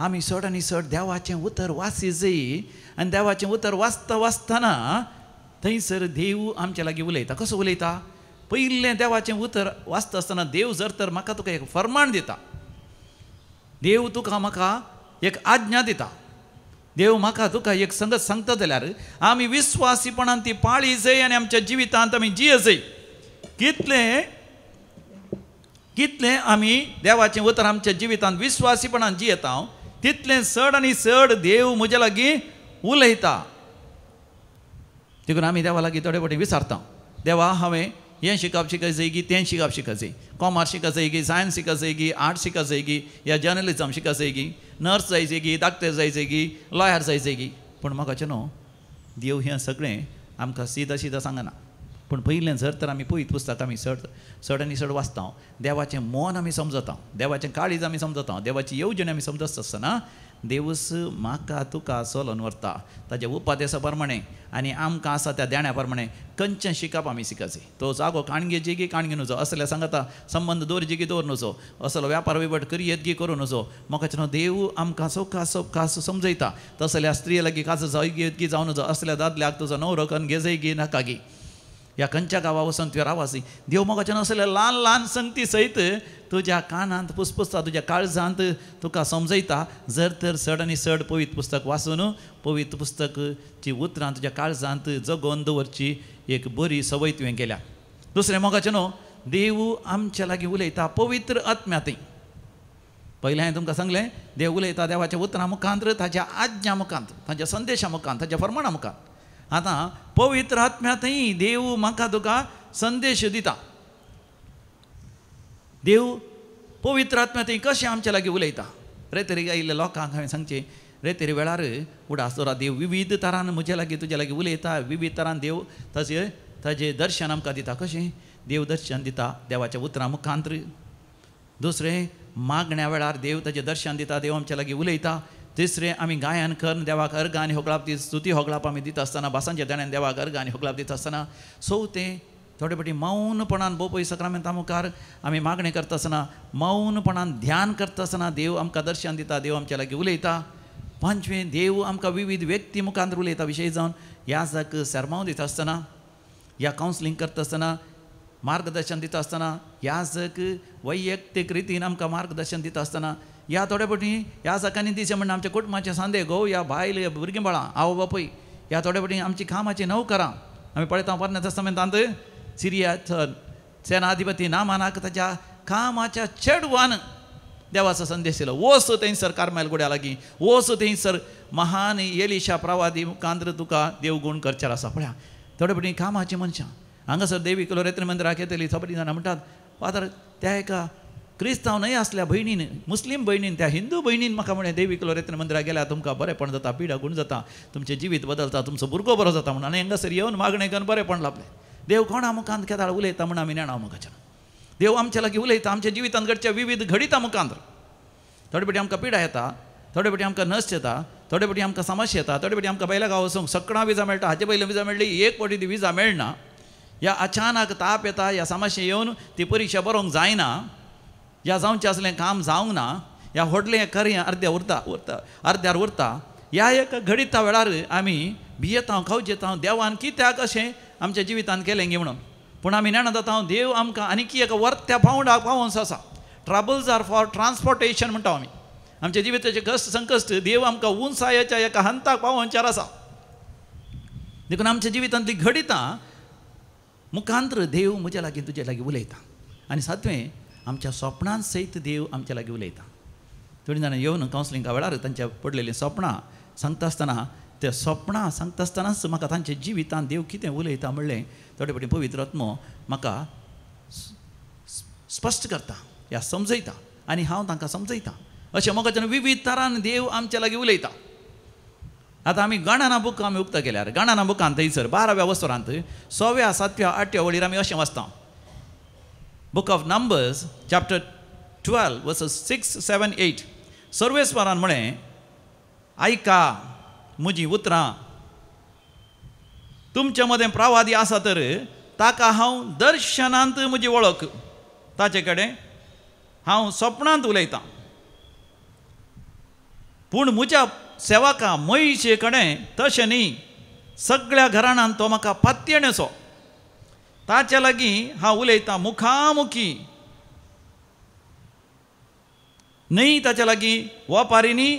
S1: आमी चड आनी चड देवाचें उतर वाची जायी आनी देवाचें उतर वाचता वाचतना थंयसर देव आमचे लागीं उलयता. कसो उलयता? पयलें देवाचें उतर वाचता आसतना देव जर तर म्हाका तुका एक फर्माण दिता, देव तुका म्हाका एक आज्ञा दिता, देव म्हाका तुका एक संगत सांगता जाल्यार आमी विस्वासीपणान ती पाळी जाय आनी आमच्या जिवितांत आमी जिय जाय. कितलें कितलें आमी देवाचें उतर आमच्या जिवितांत विस्वासीपणान जियेता तितलें चड आनी चड देव म्हज्या लागीं उलयता. देखून आमी देवा लागीं थोडे फावटी विचारता, देवा हांवें हें शिकप शिकत जाय की तें शिकप शिकत जाय, कॉमर्स शिकत जाय की सायन्स शिकत जाय की आर्ट्स शिकत जाय की या जर्नलिझम शिकत जाय की नर्स जायचे की डॉक्टर जायचे की लॉयर जायचे की. पूण म्हाका न्हू देव हें सगळें आमकां सिदा सिदा सांगना. पूण पयलें जर तर आमी पळयत पुस्तक आमी चड चड आनी चड वाचता, देवाचें मन आमी समजता, देवाचें काळीज आमी समजता, देवाची येवजण आमी समजत आसतना देवस म्हाका तुका चलोन व्हरता ताच्या उपादेशा प्रमाणे आनी आमकां आसा त्या देण्या प्रमाणे खंयचें शिकप आमी शिकत जाय. तो जागो काणगेची की काणगे नजो, असले सांगता संबंद दवरची की दवर नजो, असलो व्यापार विवट करियत की करूं नजो. म्हाका देव आमकां सौका सौका समजयता. तसल्या स्त्री लागीं कास जायत की जावं नजो, असल्या दादल्याक तुजो न्हवरो कन्न घे जाय की नाका गी, ह्या खंयच्या गांवा वचून तुवें रावासी. देव म्हाका असले ल्हान ल्हान संगती सयत तुज्या कानांत पुसपुसता, तुज्या काळजांत तुका समजयता. जर तर चड आनी चड पवित्र पुस्तक वाचून पवित्र पुस्तकची उतरां तुज्या काळजांत जगोवन दवरची एक बरी संवय तुवें केल्या. दुसरें मोगाचें न्हू, देव आमच्या लागीं उलयता पवित्र आत्म्यांतय. पयलें हांवें तुमकां सांगलें, देव उलयता देवाच्या उतरां मुखांत, ताच्या आज्ञा मुखांत, ताच्या संदेशा मुखांत, ताच्या फर्माणा मुखांत. आतां पवित्र आत्म्यांतय देव म्हाका तुका संदेश दिता. देव पवित्र आत्म्यांतय कशें आमच्या लागीं उलयता. रेतरी आयिल्ल्या लोकांक हांवें सांगचें, रेतरी वेळार उडास दवरा, देव विविध तरान म्हज्या लागीं तुज्या लागीं उलयता. विविध तरान देव ताजें ताजें दर्शन आमकां दिता. कशें देव दर्शन दिता? देवाच्या उतरां मुखांत. दुसरें मागण्या वेळार देव ताजें दर्शन दिता, देव आमच्या लागीं उलयता. तिसरें आमी गायन करून देवाक अर्घ आनी होगळाप ती स्तुती होगळाप आमी दिता आसतना, बासांच्या देण्यान देवाक अर्घ आनी होगळाप दिता आसतना. चवथें थोडे फावटी मौनपणान बोपय सक्रामेंता मुखार आमी मागणी करता आसतना, मौनपणान ध्यान करता आसतना देव आमकां दर्शन दिता, देव आमच्या लागीं उलयता. पांचवें देव आमकां विविध व्यक्ती मुखांत उलयता. विशय जावन ह्या जाक सेर्मांव दिता आसतना, ह्या कावन्सिलींग करता आसतना, मार्गदर्शन दिता आसतना, ह्या जाक वैयक्तीक रितीन आमकां मार्गदर्शन दिता आसतना, ह्या थोडे फावटी ह्या जाकांनी दिशे म्हणून आमच्या कुटुंबाचे सांदे घोव या बायल भुरगीं बाळां आवय बापूय, ह्या थोडे फावटी आमची कामाची नौकरां आमी पळयता पोरण्या तस्तामेंतांत सिरिया सेनाधिपती नामानाक ताच्या कामाच्या चेडवान देवाचो संदेश दिलो. वच थंयसर कार्मेल गुड्या लागीं, वच थंयसर महान एलिशा प्रवादी मुखांत तुका देव गूण करचेर आसा. पळया थोडे फावटी कामाची मनशां हांगासर देवी किलोरेत्र मंदिराक येतली. थोडी जाणां म्हणटात फादर त्या एका क्रिस्तांव न्हय आसल्या भयणीन, मुस्लीम भयणीन, त्या हिंदू भयणीन म्हाका म्हणे देवी किलोरेत्र मंदिराक गेल्यार तुमकां बरेंपण जाता, पिडा गूण जाता, तुमचें जिवीत बदलता, तुमचो भुरगो बरो जाता म्हणून. आनी हांगासर येवन मागणें करून बरेंपण लाभलें. देव कोणा मुखांत केदाळ उलयता म्हूण आमी नेणाव मुखाच्या. देव आमच्या लागीं उलयता आमच्या जिवितांत घडच्या विविध घडिता मुखांत. थोडे फावटी आमकां पिडा येता, थोडे फावटी आमकां नस येता, थोडे फावटी आमकां समस्या येता, थोडे फावटी आमकां बैला गांव वचूंक सकाळां विजा मेळटा, हाचे पयलीं विजा मेळ्ळी, एक फावटी ती विजा मेळना. ह्या अचानक ताप येता, ह्या समस्या येवन ती परिक्षा बरोवंक जायना, ह्या जावचें आसलें काम जावंक ना, ह्या व्हडलें कार्य अर्द्या उरता उरता अर्द्यार उरता. ह्या एका घडिता वेळार आमी भियेता, खवजेता, देवान कित्याक अशें आमच्या जिवितांत केलें गे म्हणून. पूण आमी नेणां जाता देव आमकां आनीक एक वर्त्या पावंडाक पावोवंक आसा. ट्रबल्स आर फॉर ट्रान्सपोर्टेशन म्हणटा आमी. आमच्या जिविताचे कश्ट संकश्ट देव आमकां उंचायेच्या एका हंताक पावोवंचार आसा. देखून आमच्या जिवितांतली घडिता मुखांत्र देव म्हज्या लागीं तुजे लागीं उलयता. आनी सातवें आमच्या स्वप्नांत सयत देव आमच्या लागीं उलयता. थोडी जाणां येवन कावन्सिलिंगा वेळार तांच्या पडलेलीं स्वप्नां सांगता आसतना, त्या स्वप्नां सांगता आसतनाच म्हाका तांच्या जिवितांत देव कितें उलयता म्हणलें थोडे फावटी पवित्र आत्मो म्हाका स्पश्ट करता, ह्या समजयता आनी हांव तांकां समजयता. अशें म्हाका विविध तरान देव आमच्या लागीं उलयता. आतां आमी गाणाना बूक आमी उक्तां केल्यार गाणाना बुकांत थंयसर बाराव्या वसरांत सव्या सातव्या आठव्या वळीर आमी अशें वाचता. Book of Numbers, chapter twelve, verses six, seven, eight. सर्वेस्वरान म्हळें, आयका म्हजीं उतरां, तुमचे मदें प्रवादी आसा तर ताका हांव दर्शनांत म्हजी वळख, ताचे कडेन हांव स्वप्नांत उलयतां. पूण म्हज्या सेवका मोइशे कडेन तशें न्ही, सगळ्या घराण्यांत तो म्हाका पातयेणेसो, ताच्या लागीं हांव उलयतां मुखामुखी, न्ही ताच्या लागीं ओपारी न्ही,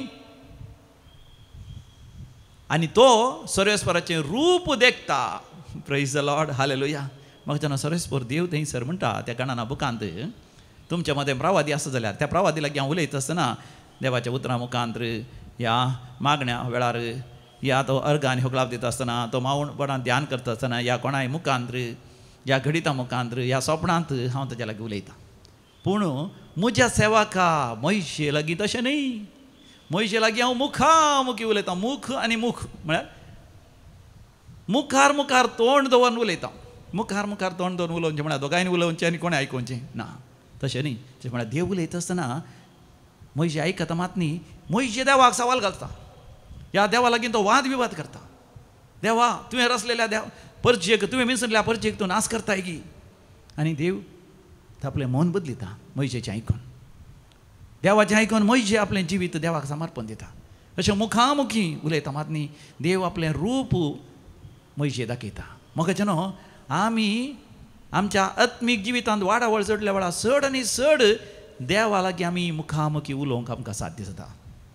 S1: आनी तो सर्वेस्पराचें रूप देखता. Praise the Lord, hallelujah. म्हाका जेन्ना सर्वेस्पर देव थंयसर म्हणटा त्या गणाना बुकांत, तुमच्या मदें प्रवादी आसा जाल्यार त्या प्रवादी लागीं हांव उलयता आसतना देवाच्या उतरां मुखांत ह्या मागण्या वेळार, या तो अर्गान होगलाप दिता आसतना, तो मावणपणान ध्यान करता आसतना, ह्या कोणाय मुखांत, ह्या घडिता मुखांत, ह्या स्वप्नांत हांव ताच्या लागीं उलयतां. पूण म्हज्या सेवका मोइशे लागीं तशें न्ही. मोइशे लागीं हांव मुखामुखी उलयतां. मुख आनी मुख म्हळ्यार मुखार मुखार तोंड दवरून उलयतां. मुखार मुखार तोंड दवरून उलोवचें म्हळ्यार दोगांयनी उलोवचें आनी कोणें आयकोवचें ना, तशें न्ही. तशें म्हळ्यार देव उलयता आसतना मोइशे आयकता मात न्ही, मोइशे देवाक सवाल घालता. ह्या देवा लागीं तो वाद विवाद करता. देवा तुवें रचलेल्या देव परचेक, तुवें मिसरल्या परचेक तूं नाश करताय गी. आनी देव आपलें मन बदलिता मोइशेचें आयकून. देवाचें आयकून मोइशे आपलें जिवीत देवाक समर्पण दिता. अशें मुखामुखी उलयता मात न्ही, देव आपलें रूप मोइशे दाखयता. म्हाका न्हू आमी आमच्या आत्मीक जिवितांत वाडावळ चडल्या वेळार चड आनी चड देवा लागीं आमी मुखामुखी उलोवंक आमकां साध्य जाता.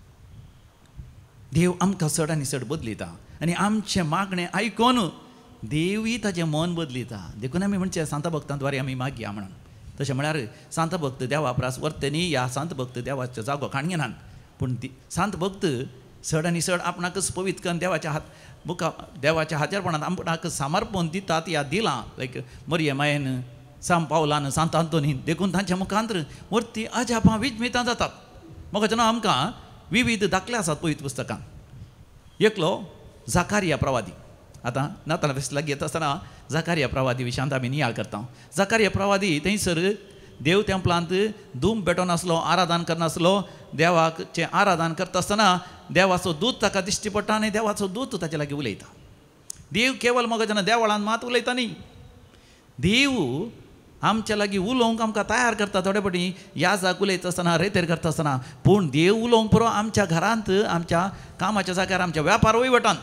S1: देव आमकां चड आनी चड बदलिता आनी आमचें मागणें आयकून देवूय ताचें मन बदलिता. देखून आमी म्हणचे सांत भक्तांद्वारे आमी मागया म्हणून. तशें म्हळ्यार सांत भक्त देवा प्रास वर्ते न्ही, ह्या सांत भक्त देवाचो जागो काणयेनात. पूण ती सांत भक्त चड आनी चड आपणाकच पवित्र करून देवाच्या हात मुखा देवाच्या हाजेरपणांत आपणाक समर्पण दितात. ह्या दिलां लायक मरियमायेन, सांत पावलान, सांत आंतोनीन, देखून तांच्या मुखांत वर्ती अजापां विजमितां जातात. म्हाका जेन्ना आमकां विविध दाखले आसात पवित्र पुस्तकांत. एकलो जाकारिया प्रवादी. आतां नाताळा फेस्त लागीं येता आसतना जाकारिया प्रवादी विशयांत आमी नियाळ करता. जाकारिया प्रवादी थंयसर देव तेंपलांत धूम पेटोवन आसलो, आराधन करनासलो. देवाचें आराधन करता आसतना देवाचो दूत ताका दिश्टी पडटा आनी देवाचो दूत ताचे लागीं उलयता. देव केवल म्हाका जेन्ना देवळांत मात उलयता न्ही, देव आमच्या लागीं उलोवंक आमकां तयार करता. थोडे फावटी याजाक उलयता आसतना, रेतेर करता आसतना. पूण देव उलोवंक पुरो आमच्या घरांत, आमच्या कामाच्या जाग्यार, आमच्या वेपार वयवटान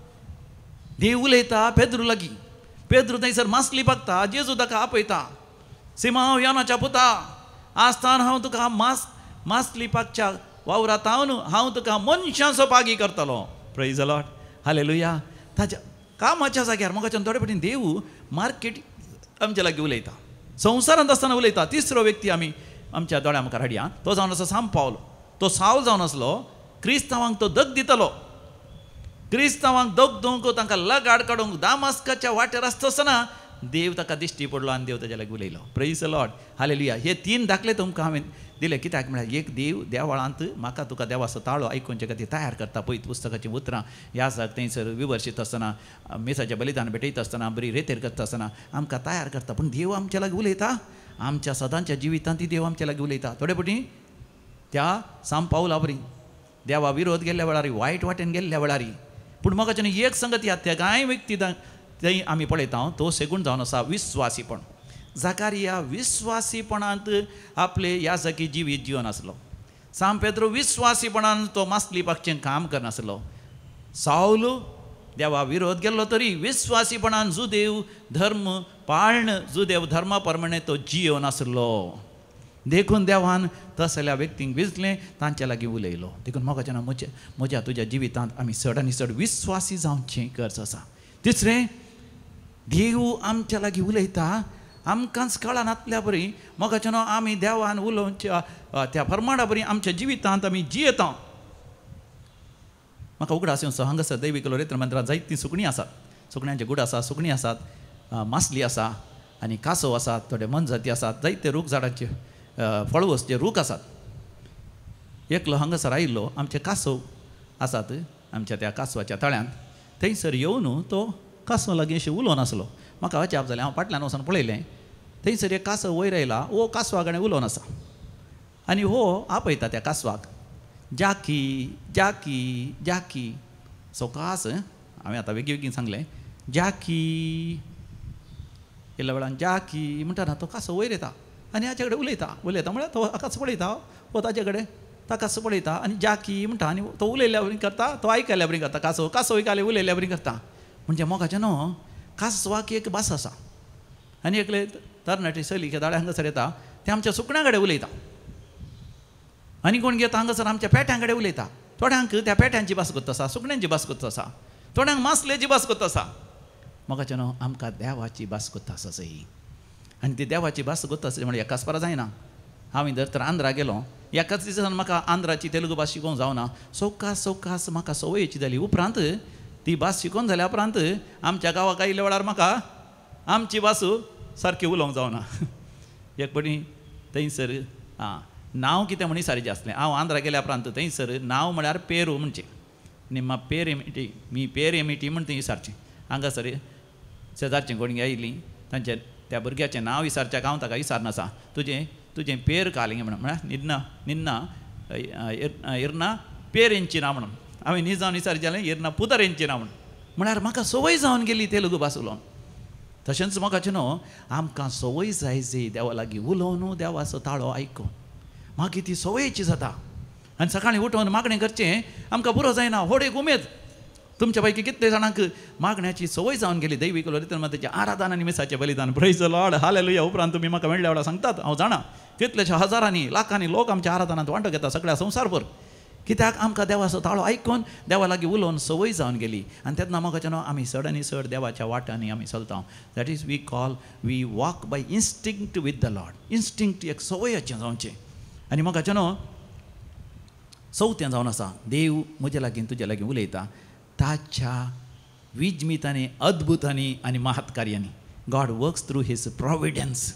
S1: देव उलयता पेद्रू लागीं. पेद्रू थंयसर मासली बगता, जेजू ताका आपयता. सिमांव योनाच्या पुता, आसतान हांव तुका मास मासली पागच्या वावरांत हांव हांव तुका मनशांचो पागी करतलो. Praise the Lord, hallelujah. ताच्या कामाच्या जाग्यार म्हाका थोडे फावटी देव मार्केट आमच्या लागीं उलयता. संवसारांत आसतना उलयता. तिसरो व्यक्ती आमी आमच्या दोळ्या मुखार हाडया. तो जावन आसा सांत पावलो. तो सावल जावन आसलो. क्रिस्तांवांक तो दग दितलो. क्रिस्तांवांक दोग दोंक तांकां लगाड काडूंक दामास्काच्या वाटेर आसता आसतना देव ताका दिश्टी पडलो आनी देव ताच्या लागीं उलयलो. Praise the Lord, hallelujah. हे तीन दाखले तुमकां हांवें दिले. कित्याक म्हळ्यार एक देव देवळांत म्हाका तुका देवाचो ताळो आयकोवचे खातीर तयार करता. पवित्र पुस्तकाचीं उतरां ह्या जाग थंयसर विवर्शीत आसतना, मेसाचें बलिदान भेटयता आसतना, बरी रेतेर करता आसतना आमकां तयार करता. पूण देव आमच्या लागीं उलयता. आमच्या सदांच्या जिवितांत देव आमच्या लागीं उलयता. थोडे फावटी त्या सांत पावला बरी देवा विरोध गेल्ल्या वेळार, वायट वाटेन गेल्ल्या वेळार. पूण म्हाका एक संगती आसा, त्या कांय व्यक्ती थंय आमी पळयता. तो सेगूण जावन आसा विस्वासीपण. जाकारिया विस्वासीपणांत आपले ह्या जागी जिवीत जिवन आसलो. सांत पेद्रो विस्वासीपणान तो मासली पागचें काम करनासलो. सावल देवा विरोध गेल्लो तरी विस्वासीपणान जुदेव धर्म पाळण, जुदेव धर्मा प्रमाणे तो जियोन आसलो. देखून देवान तसल्या व्यक्तींक विजलें, तांच्या लागीं उलयलो. देखून म्हाका जेन्ना म्हज्या म्हज्या तुज्या जिवितांत आमी चड आनी चड विस्वासी जावचें गरज आसा. तिसरें, देव आमच्या लागीं उलयता. आमकांच कळनातल्या बरी म्हाका जेन्ना आमी देवान उलोवच्या त्या प्रमाणा बरी आमच्या जिवितांत आमी जियेता. म्हाका उगडास येवचो. हांगासर दैवीक लोरेत्र मंदिरांत जायतीं सुकणीं आसात. सुकण्यांचे गूड आसा, सुकणीं आसात, मासली आसा आनी कासव आसात, थोडे मनजाती आसात, जायते रूख झाडांचे फळवस जे रूख आसात. एकलो हांगासर आयिल्लो. आमचे कासव आसात आमच्या त्या कासवाच्या तळ्यांत. थंयसर येवन तो कासव लागीं अशें उलोवन आसलो. म्हाका अजाप जालें. हांव फाटल्यान वचून पळयलें. थंयसर एक कासव वयर आयला. हो कासवा कडेन उलोवन आसा आनी हो आपयता त्या कासवाक, जाकी जाकी जाकी. सवकास हांवें आतां वेगळी वेगळी सांगलें, जाकी. इल्ल्या वेळान जाकी म्हणटाना तो कासव वयर येता आनी हाचे कडेन उलयता. उलयता म्हळ्यार तो आकाश पळयता. हो ताचे कडेन तो कासो पळयता आनी जाकी म्हणटा आनी तो उलयल्या बरी करता तो आयकल्या बरी करता कासो कासो आयकले उलयल्या बरी करता म्हणजे मोगाचें न्हू कासवाक एक भास आसा आनी एकले तरणाटी चली दाळे हांगासर येता ते आमच्या सुकण्यां कडेन उलयता आनी कोण घेता हांगासर आमच्या पेट्यां कडेन उलयता थोड्यांक त्या पेट्यांची भास करता आसा सुकण्यांची भास करता आसा थोड्यांक मासलेची भास करता आसा मोगाचें न्हू आमकां देवाची भास करता आसा सही आनी ती देवाची भास करता आसली म्हणजे एकाच पारा जायना हांवें जर तर आंध्रा गेलो एकाच दिसान म्हाका आंध्राची तेलुगू भास शिकोवंक जावना सवकास सवकास म्हाका सवयेची जाली उपरांत ती भास शिकोवन जाल्या उपरांत आमच्या गांवाक आयिल्ल्या वेळार म्हाका आमची भासू सारकी उलोवंक जावना एक पटी थंयसर आं नांव कितें म्हणी सारकें आसलें हांव आंध्रा गेल्या उपरांत थंयसर नांव म्हळ्यार पेरू म्हणचें निम्मा पेर एमिटी मी पेर एमिटी म्हण थंय विचारचें हांगासर शेजारचीं कोण आयिल्लीं तांचें त्या भुरग्याचें नांव विचारच्याक हांव ताका विचारनासा तुजें तुजें पेर कालिंग म्हणून म्हळ्यार निन्ना निन्ना इर्ना पेरेंची ना म्हणून हांवें न्ही जावन विचारचें जालें इर्ना पुतरेंची ना म्हणून म्हळ्यार म्हाका संवय जावन गेली तेलुगू भास उलोवन तशेंच मोगाचें न्हू आमकां संवय जाय जी देवा लागीं उलोवन देवाचो ताळो आयकून मागीर ती संवयेची जाता आनी सकाळीं उठोवन मागणें करचें आमकां पुरो जायना होडे उमेद तुमच्या पैकी कितले जाणांक मागण्याची संवय जावन गेली दैवीक रितीन आराधना आनी मिसाचें बलिदान प्रेज द लॉर्ड हालेलुया उपरांत तुमी म्हाका मेळ्ळ्या वेळार सांगतात हांव जाणा कितलेशे हजारांनी लाखांनी लोक आमच्या आराधनांत वांटो घेता सगळ्या संवसारभर कित्याक आमकां देवाचो ताळो आयकून देवा लागीं उलोवन संवय जावन गेली आनी तेन्ना मोगाचें न्हू आमी चड आनी चड देवाच्या वाट्यांनी आमी चलता that is we call we walk by instinct with the Lord instinct एक संवयाचें जावचें आनी मोगाचें न्हू चवथें जावन आसा देव म्हजे लागीं तुजे लागीं उलयता ताच्या विजमितांनी अद्भुतांनी आनी महत्कार्यांनी God works through his providence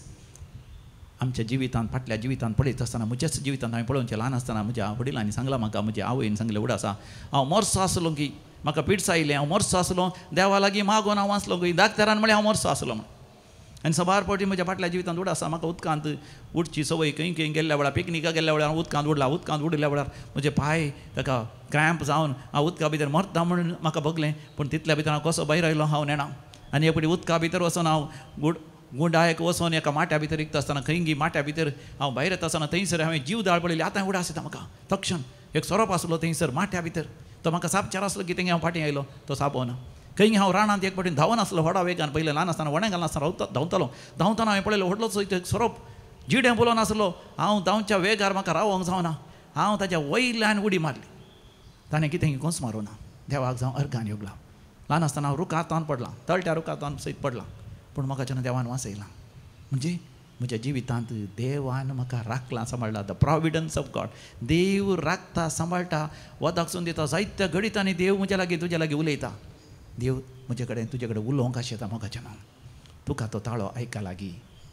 S1: आमच्या जिवितांत फाटल्या जिवितांत पळयत आसतना म्हज्याच जिवितांत हांवें पळोवचें ल्हान आसतना म्हज्या वडिलांनी सांगलां म्हाका म्हज्या आवयन सांगलें उडा आसा हांव मोर्सो आसलो की म्हाका पिड्स आयिल्लें हांव मोर्सो आसलो देवा लागीं मागोन हांव आसलो खंय धाकतेरान म्हळ्यार हांव मोर्सो आसलो म्हण आनी सबार फावटी म्हज्या फाटल्या जिवितांत उडा आसा म्हाका उदकांत उडची संवय खंय खंय गेल्ल्या वेळार पिकनिकाक गेल्ल्या वेळार हांव उदकांत उडला उदकांत उडल्या वेळार म्हजे पांय ताका क्रॅम्प जावन हांव उदका भितर मरता म्हणून म्हाका बगलें पूण तितल्या भितर हांव कसो भायर आयलो हांव नेणा आनी हे फावटी उदका भितर वचून हांव गुड गुंडायक वचून एका माट्या भितर विकता आसतना खंय माट्या भितर हांव भायर येता आसतना थंयसर हांवें जीव दाळ पळयली आतां उडा आसता म्हाका तक्षण एक सोरोप आसलो थंयसर माट्या भितर तो म्हाका सापचार आसलो की तेंगे हांव फाटीं आयलो तो सापोन खंय हांव रानांत एक फावटी धांवन आसलो व्हडा वेगान पयलें ल्हान आसतना वणें घालना आसतना रावता धांवतालो धांवतना हांवें पळयलो व्हडलोसो एक सोरोप जिडें बोलोवन आसलो हांव धांवच्या वेगार म्हाका रावोंक जावना हांव ताच्या वयल्यान उडी मारली ताणें कितें कोंस मारूं ना देवाक जावं अर्गान योगला ल्हान आसतना हांव रुखार तावन पडलां तळट्या रुखार तावन सयत पडलां पूण म्हाका देवान वाचयलां म्हणजे म्हज्या जिवितांत देवान म्हाका राखलां सांबाळ्ळा द प्रॉविडन्स ऑफ गॉड देव राखता सांबाळटा वदाकसून दिता जायत्या घडीतांनी देव म्हज्या लागीं तुज्या लागीं उलयता देव म्हजे कडेन तुजे कडेन उलोवंक अशें येता मोगाचें नांव तुका तो ताळो आयका लागीं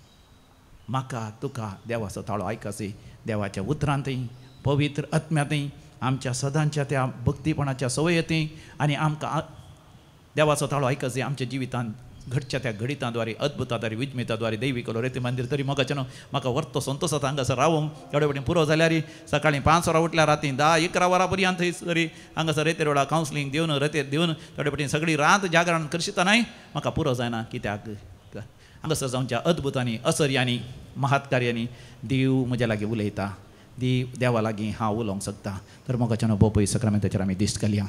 S1: म्हाका तुका देवाचो ताळो आयकासी देवाच्या उतरांतय पवित्र आत्म्यांतय आमच्या सदांच्या त्या भक्तीपणाच्या संवयेंतय आनी आमकां देवाचो ताळो आयकासी आमच्या जिवितांत घडच्या त्या घडितांद्वारे अद्भुताद्वारे विजमिताद्वारे दैवीक रेती मंदिर तरी मोगाचें न्हू म्हाका वर्तो संतोश जाता हांगासर रावूंक थोडे वटेन पुरो जाल्यार सकाळीं पांच वरां उठल्यार राती धा इकरा वरां पर्यंत थंयसरी हांगासर रेतेर वेळा कावन्सिलींग दिवन रेतेर दिवन थोडे वटेन सगळी रात जागरण करशिता न्हय म्हाका पुरो जायना कित्याक हांगासर जावच्या अद्भुतांनी असर्यांनी महत्कार्यांनी देव म्हज्या लागीं उलयता देव देवा लागीं हांव उलोवंक शकता तर मोगाचें न्हू बोपय सक्रामेंताचेर आमी दिश्ट घालया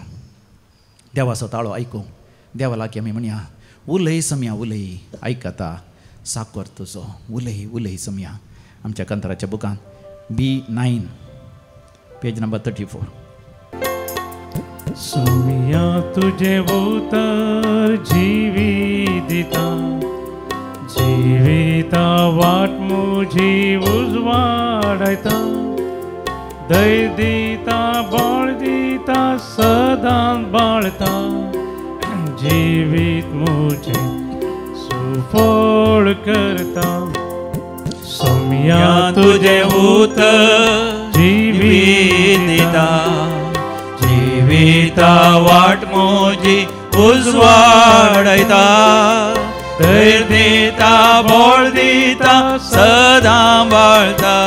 S1: देवाचो ताळो आयकूं देवा लागीं आमी म्हणया उलय सम्या उलय आयकता साकर तुजो उलय उलय सम्या आमच्या कंत्राच्या बुकांत B nine page number thirty four
S3: सम्या तुझे उतर जिवी दिता जिविता वाट मुझी उजवाडयता दय दिता बळ दिता सदां बाळता जीवित मुझे सुफळ करता सम्या तुझे उतर जीवित दिता
S2: जिविता वाट मोजी उजवाडयता धैर्य दिता बळ दिता सदां बाळता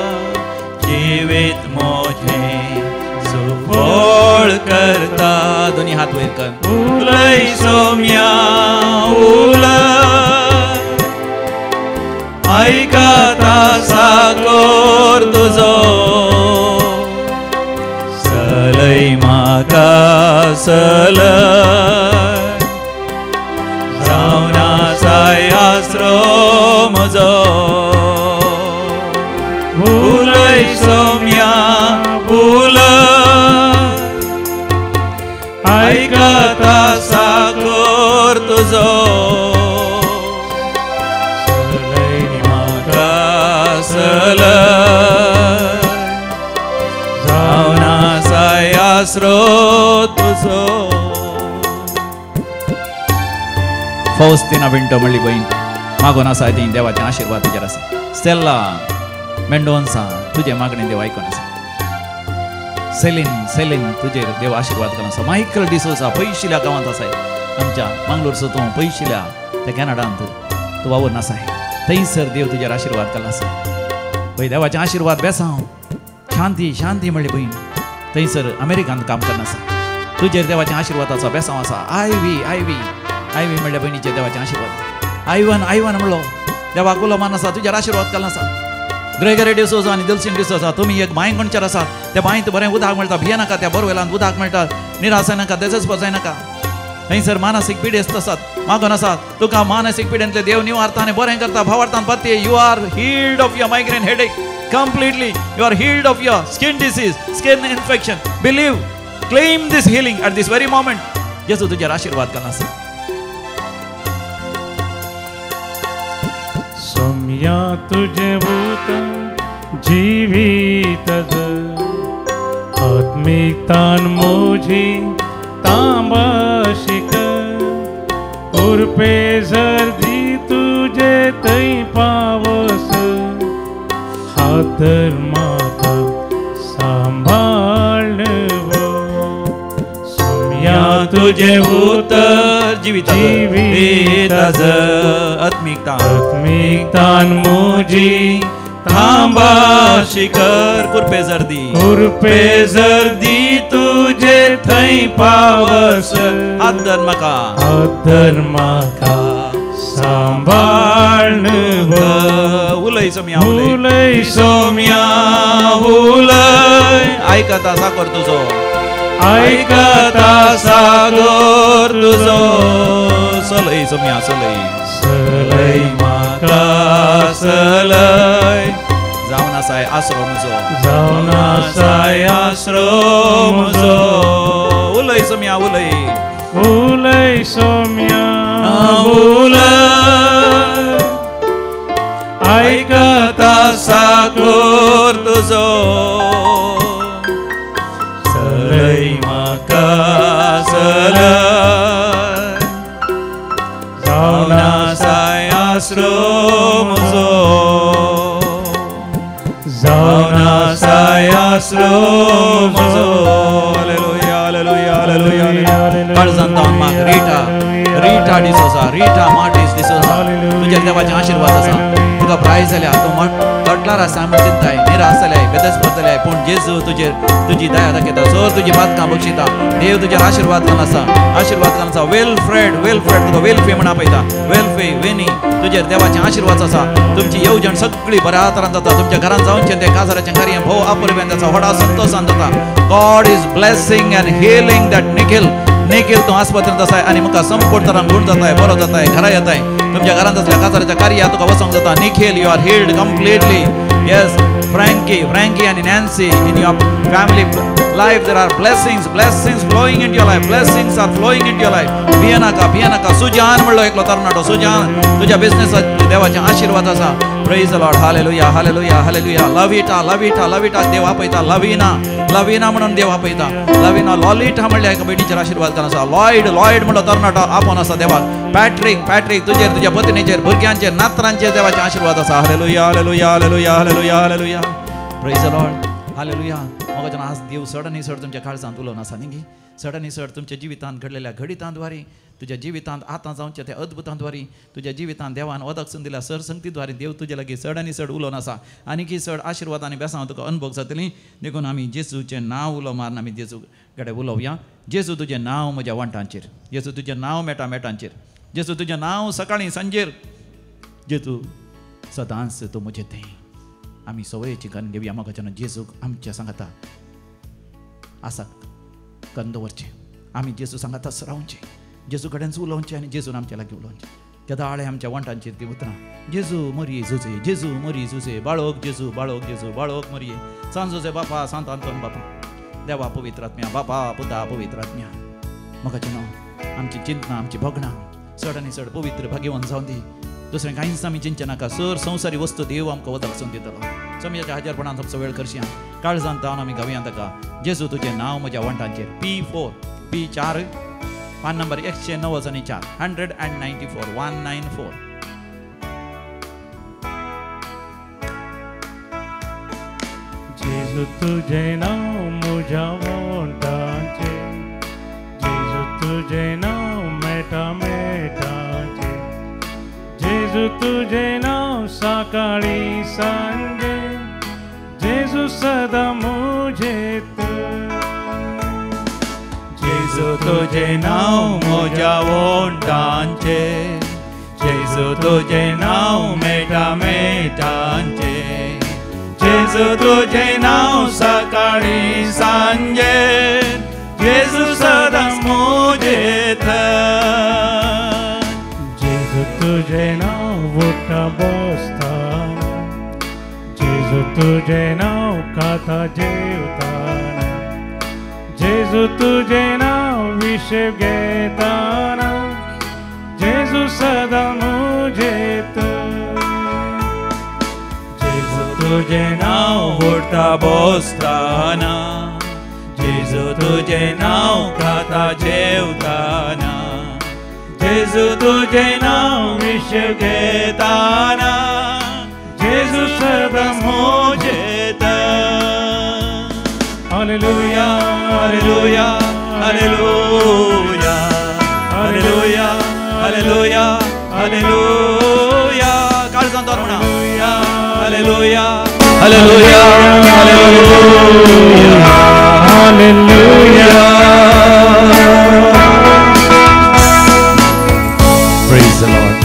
S2: जिवीत मोजे सुफळ करता दोन्ही हात वयर कर उलय सोम्या उलय आयकता साकोर तुजो म्हाका सलय जावन आसाय आसरो म्हजो उलय सोम्या उलय आयकता साकोर तुजो सलय म्हाका सलय जावन आसाय आसरो तुजो.
S1: फौस्तीना विंटो म्हणली बहीण मागून आसा ती देवाचे आशीर्वाद तुजेर आसा. स्टेला मेंडोन्सा तुजे मागणी देव आयकून आसा. सेलीन सेलीन तुजेर देव आशीर्वाद करून आसा. मायकल डिसोसा पयशिल्या गांवांत आसाय आमच्या मंगळूर सोतूं पयशिल्या त्या कॅनडांत तूं वावून आसाय. थंयसर देव तुजेर आशीर्वाद केला आसा. पळय देवाचे आशीर्वाद बेसांव शांती शांती म्हणली बहीण थंयसर अमेरिकांत काम करना आसा. तुजेर देवाचे आशीर्वाद आसा बेसांव आसा. Ivy Ivy Ivy म्हणल्या बहिणीचे देवाचे आशीर्वाद. आयवन आयवन म्हणलो देवाक उलो मान आसा तुजेर आशीर्वाद केला आसा. ग्रेगरी डिसोजा आनी दिलसीन डिसोजा तुमी एक बांय कोणचेर आसात. त्या बांयत बरें उदक मेळटा. भिये नाका त्या बोरवेलांत उदक मेळटा. निराशय नाका देजस्पद जाय नाका. थंयसर मानसीक पिडेस्त आसात मागून आसात तुका मानसीक पिडेंतले देव निवारता आनी बरें करता. भावार्थान पत्ते you are healed of your migraine headache completely. You are healed of your skin disease, skin infection. Believe, claim this healing at this very moment. Jesus तुझे आशीर्वाद करना आसा.
S3: सोम्या तुझे भूत जिवीत आत्मिकतान मोजी तांबाशिक उर्पे जर्दी तुझे तै पावस हातर माता सांभाळव. सोम्या
S2: तुझे उतर जीवित जीवित आत्मिकता
S3: आत्मिकतान मोजी
S2: थांबा शिखर कुरपे जर्दी
S3: कुरपे जर्दी तुझे थई पावस
S2: आदर म्हाका
S3: आदर म्हाका सांभाळव.
S2: उलय सोम्या
S3: उलय
S2: सोम्या उलय आयकता साकोर तुजो आयकता साकोर तुजो. सलय सोम्या सलय
S3: सलय
S2: म्हाका सलय जावन आसाय आसरो म्हजो
S3: जावन
S2: आसाय आसरो म्हजो. उलय सोम्या उलय
S3: उलय सोम्या
S2: उलय आयकता साकोर तुजो. सलय म्हाका सलय जावन आसाय आसरो म्हजो जावन आसाय आसरो म्हजो. Hallelujah hallelujah hallelujah. काळजांतावन म्हाका Rita Rita D'Souza Rita Martis D'Souza तुझ्या देवाचे आशीर्वाद आसा. तुका प्रायज जाल्या तूं कटलार आसा म्हूण चिंताय निराश जाल्याय बेदस्पद जाल्याय पूण जेजू तुजेर तुजी दया दाखयता. सोर तुजी बातकां बक्षिता. देव तुजेर आशीर्वाद घालून आसा आशीर्वाद घालून आसा. वेल फ्रेड वेल फ्रेड तुका वेल फे म्हण आपयता. वेल फे वेनी तुजेर देवाचे आशीर्वाद आसा. तुमची येवजण सगळी बऱ्या तरान जाता. तुमच्या घरांत जावचें तें काजाराचें कार्य भोव आपुरब्यान जाता. व्हडा संतोशान जाता. God is blessing and healing that Nikhil Nikhil तूं आस्पत्रेंत आसाय आनी म्हाका संपूर्ण तरान गुण जाताय बरो जाताय घरा येताय. तुमच्या घरांत असल्या काजाराच्या कार्या तुका वसोंक जाता. Nikhil you are healed completely. Yes Frankie Frankie आनी Nancy in your family life there are blessings blessings flowing into your life blessings are flowing into your life. भिये नाका भिये नाका. सुजान म्हणलो एकलो तरणाटो सुजान तुज्या बिझनेसात देवाचे आशीर्वाद आसा. Praise the Lord. Hallelujah hallelujah hallelujah. Lavita Lavita Lavita देव आपयता. लविना लविना म्हणून देव आपयता. लविना लॉलिटा म्हणल्या एका बेटीचेर आशीर्वाद घालून आसा. लॉयड लॉयड म्हणलो तरणाटो आपोवन आसा देवाक. पॅट्रिक पॅट्रिक तुजेर तुज्या पत्नीचेर भुरग्यांचेर नातरांचेर देवाचे आशीर्वाद आसा. Hallelujah hallelujah hallelujah hallelujah hallelujah. Praise the Lord. Hallelujah. मोगाच्यान आज देव चड आनी चड तुमच्या काळजांत उलोवन आसा न्ही. चड आनी चड तुमच्या जिवितांत घडलेल्या घडितांद्वारे तुज्या जिवितांत आतां जावच्या त्या अद्भुतांद्वारे तुज्या जिवितांत देवान वदकसून दिल्या सरसंगतीद्वारे देव तुजे लागीं चड आनी चड उलोवन आसा. आनीकी चड आशिर्वाद आनी बेसांव तुका अनुभव जातली. देखून आमी जेजूचें नांव उलो मारून आमी जेजू कडेन उलोवया. जेजू तुजें नांव म्हज्या वंटांचेर. जेजू तुजें नांव मेटा मेटांचेर. जेजू तुजें नांव सकाळीं सांजेर. जेजू सदांच तूं म्हजें तें. आमी सवयेची गण घेवया. मोगाच्यान जेजूक आमच्या सांगाता आसा
S1: हक्कान दवरचें आमी जेजू सांगा तस रावचें जेजू कडेन उलोवचें आनी जेजून आमच्या लागीं उलोवचें केदाळे आमच्या वंटांचेर ती उतरां जेजू मरये झुजे जेजू मरये झुजे बाळोक जेजू बाळोक जेजू बाळोक मरये सांत झुजे बापा सांत आंतोन बापा देवा पवित्र आत्म्या बापा पुता पवित्र आत्म्या म्हाका नांव आमची चिंतनां आमची भोगणां चड आनी चड पवित्र भाग्यवान जावन दी दुसरें कांयच आमी चिंतचे नाका सर संवसारी वस्तू देव आमकां वदळसून दितलो समयाच्या हजारपणान आमचो वेळ करशी काळजांत तावन आमी गावया ताका जेजू तुजें नांव म्हज्या वंटांचेर पी फोर पी चार पान नंबर एकशे णव्वद आनी चार hundred and ninety four one nine four
S3: जेजू तुझे नाव म्हज्या वंटांचे जेजू तुझे नाव मेटा मेटाचे जेजू तुझे नाव सकाळी सांजे जेजू सदा मुझेत
S2: जेजू तुझे नाव म्हज्या वंटांचे जेजू तुझे नाव मेटा मेटांचे जेजू तुझे नाव सकाळी सांजे जेजू सदा मुझेत
S3: जेजू तुझे नाव उठा बसताना जेजू तुझे नाव खाता जेवताना जेजू तुझे नाव विषय घेताना जेजू सदा मुझेत
S2: जेजू तुझे नाव उठता बसताना जेजू तुझे नाव खाता जेवताना जेजू तुझे नाव विषय घेताना जेजू सदा मुझेत hallelujah hallelujah hallelujah hallelujah hallelujah hallelujah काळजांत धर म्हणा hallelujah hallelujah hallelujah hallelujah praise the Lord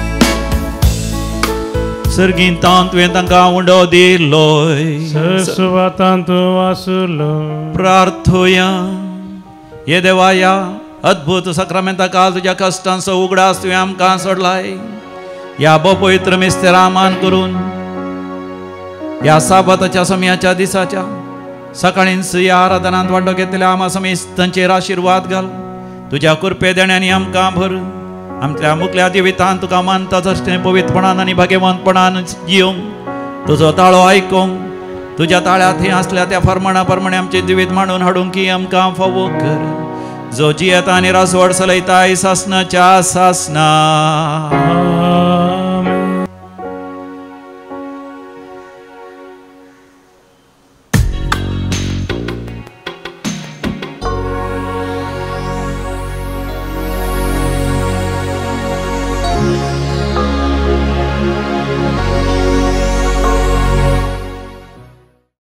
S2: सर्गींतांत तुवें तांकां उंडो दिलोय
S3: सुवातांत तूं वासुलो
S2: प्रार्थोया ये देवाया अद्भुत सक्रामेंता काल तुज्या कश्टांचो उगडास तुवें आमकां सोडलाय ह्या पवित्र मिस्तेरा मान करून ह्या साबताच्या समयाच्या दिसाच्या सकाळींच ह्या आराधनांत वांटो घेतलेल्या आमा समेस्तांचेर आशिर्वाद घाल तुज्या कृपे देण्यानी आमकां भर आमच्या मुखल्या जिवितांत तुका मानता तशें पवित्रपणान आनी भाग्यवंतपणान जियोंक तुजो ताळो आयकूंक तुज्या ताळ्यांत हें आसल्या त्या फर्माणा प्रमाणे आमचें जिवीत मांडून हाडूंक की आमकां फावो कर जो जियेता आनी रासवड चलयता सासनाच्या सासना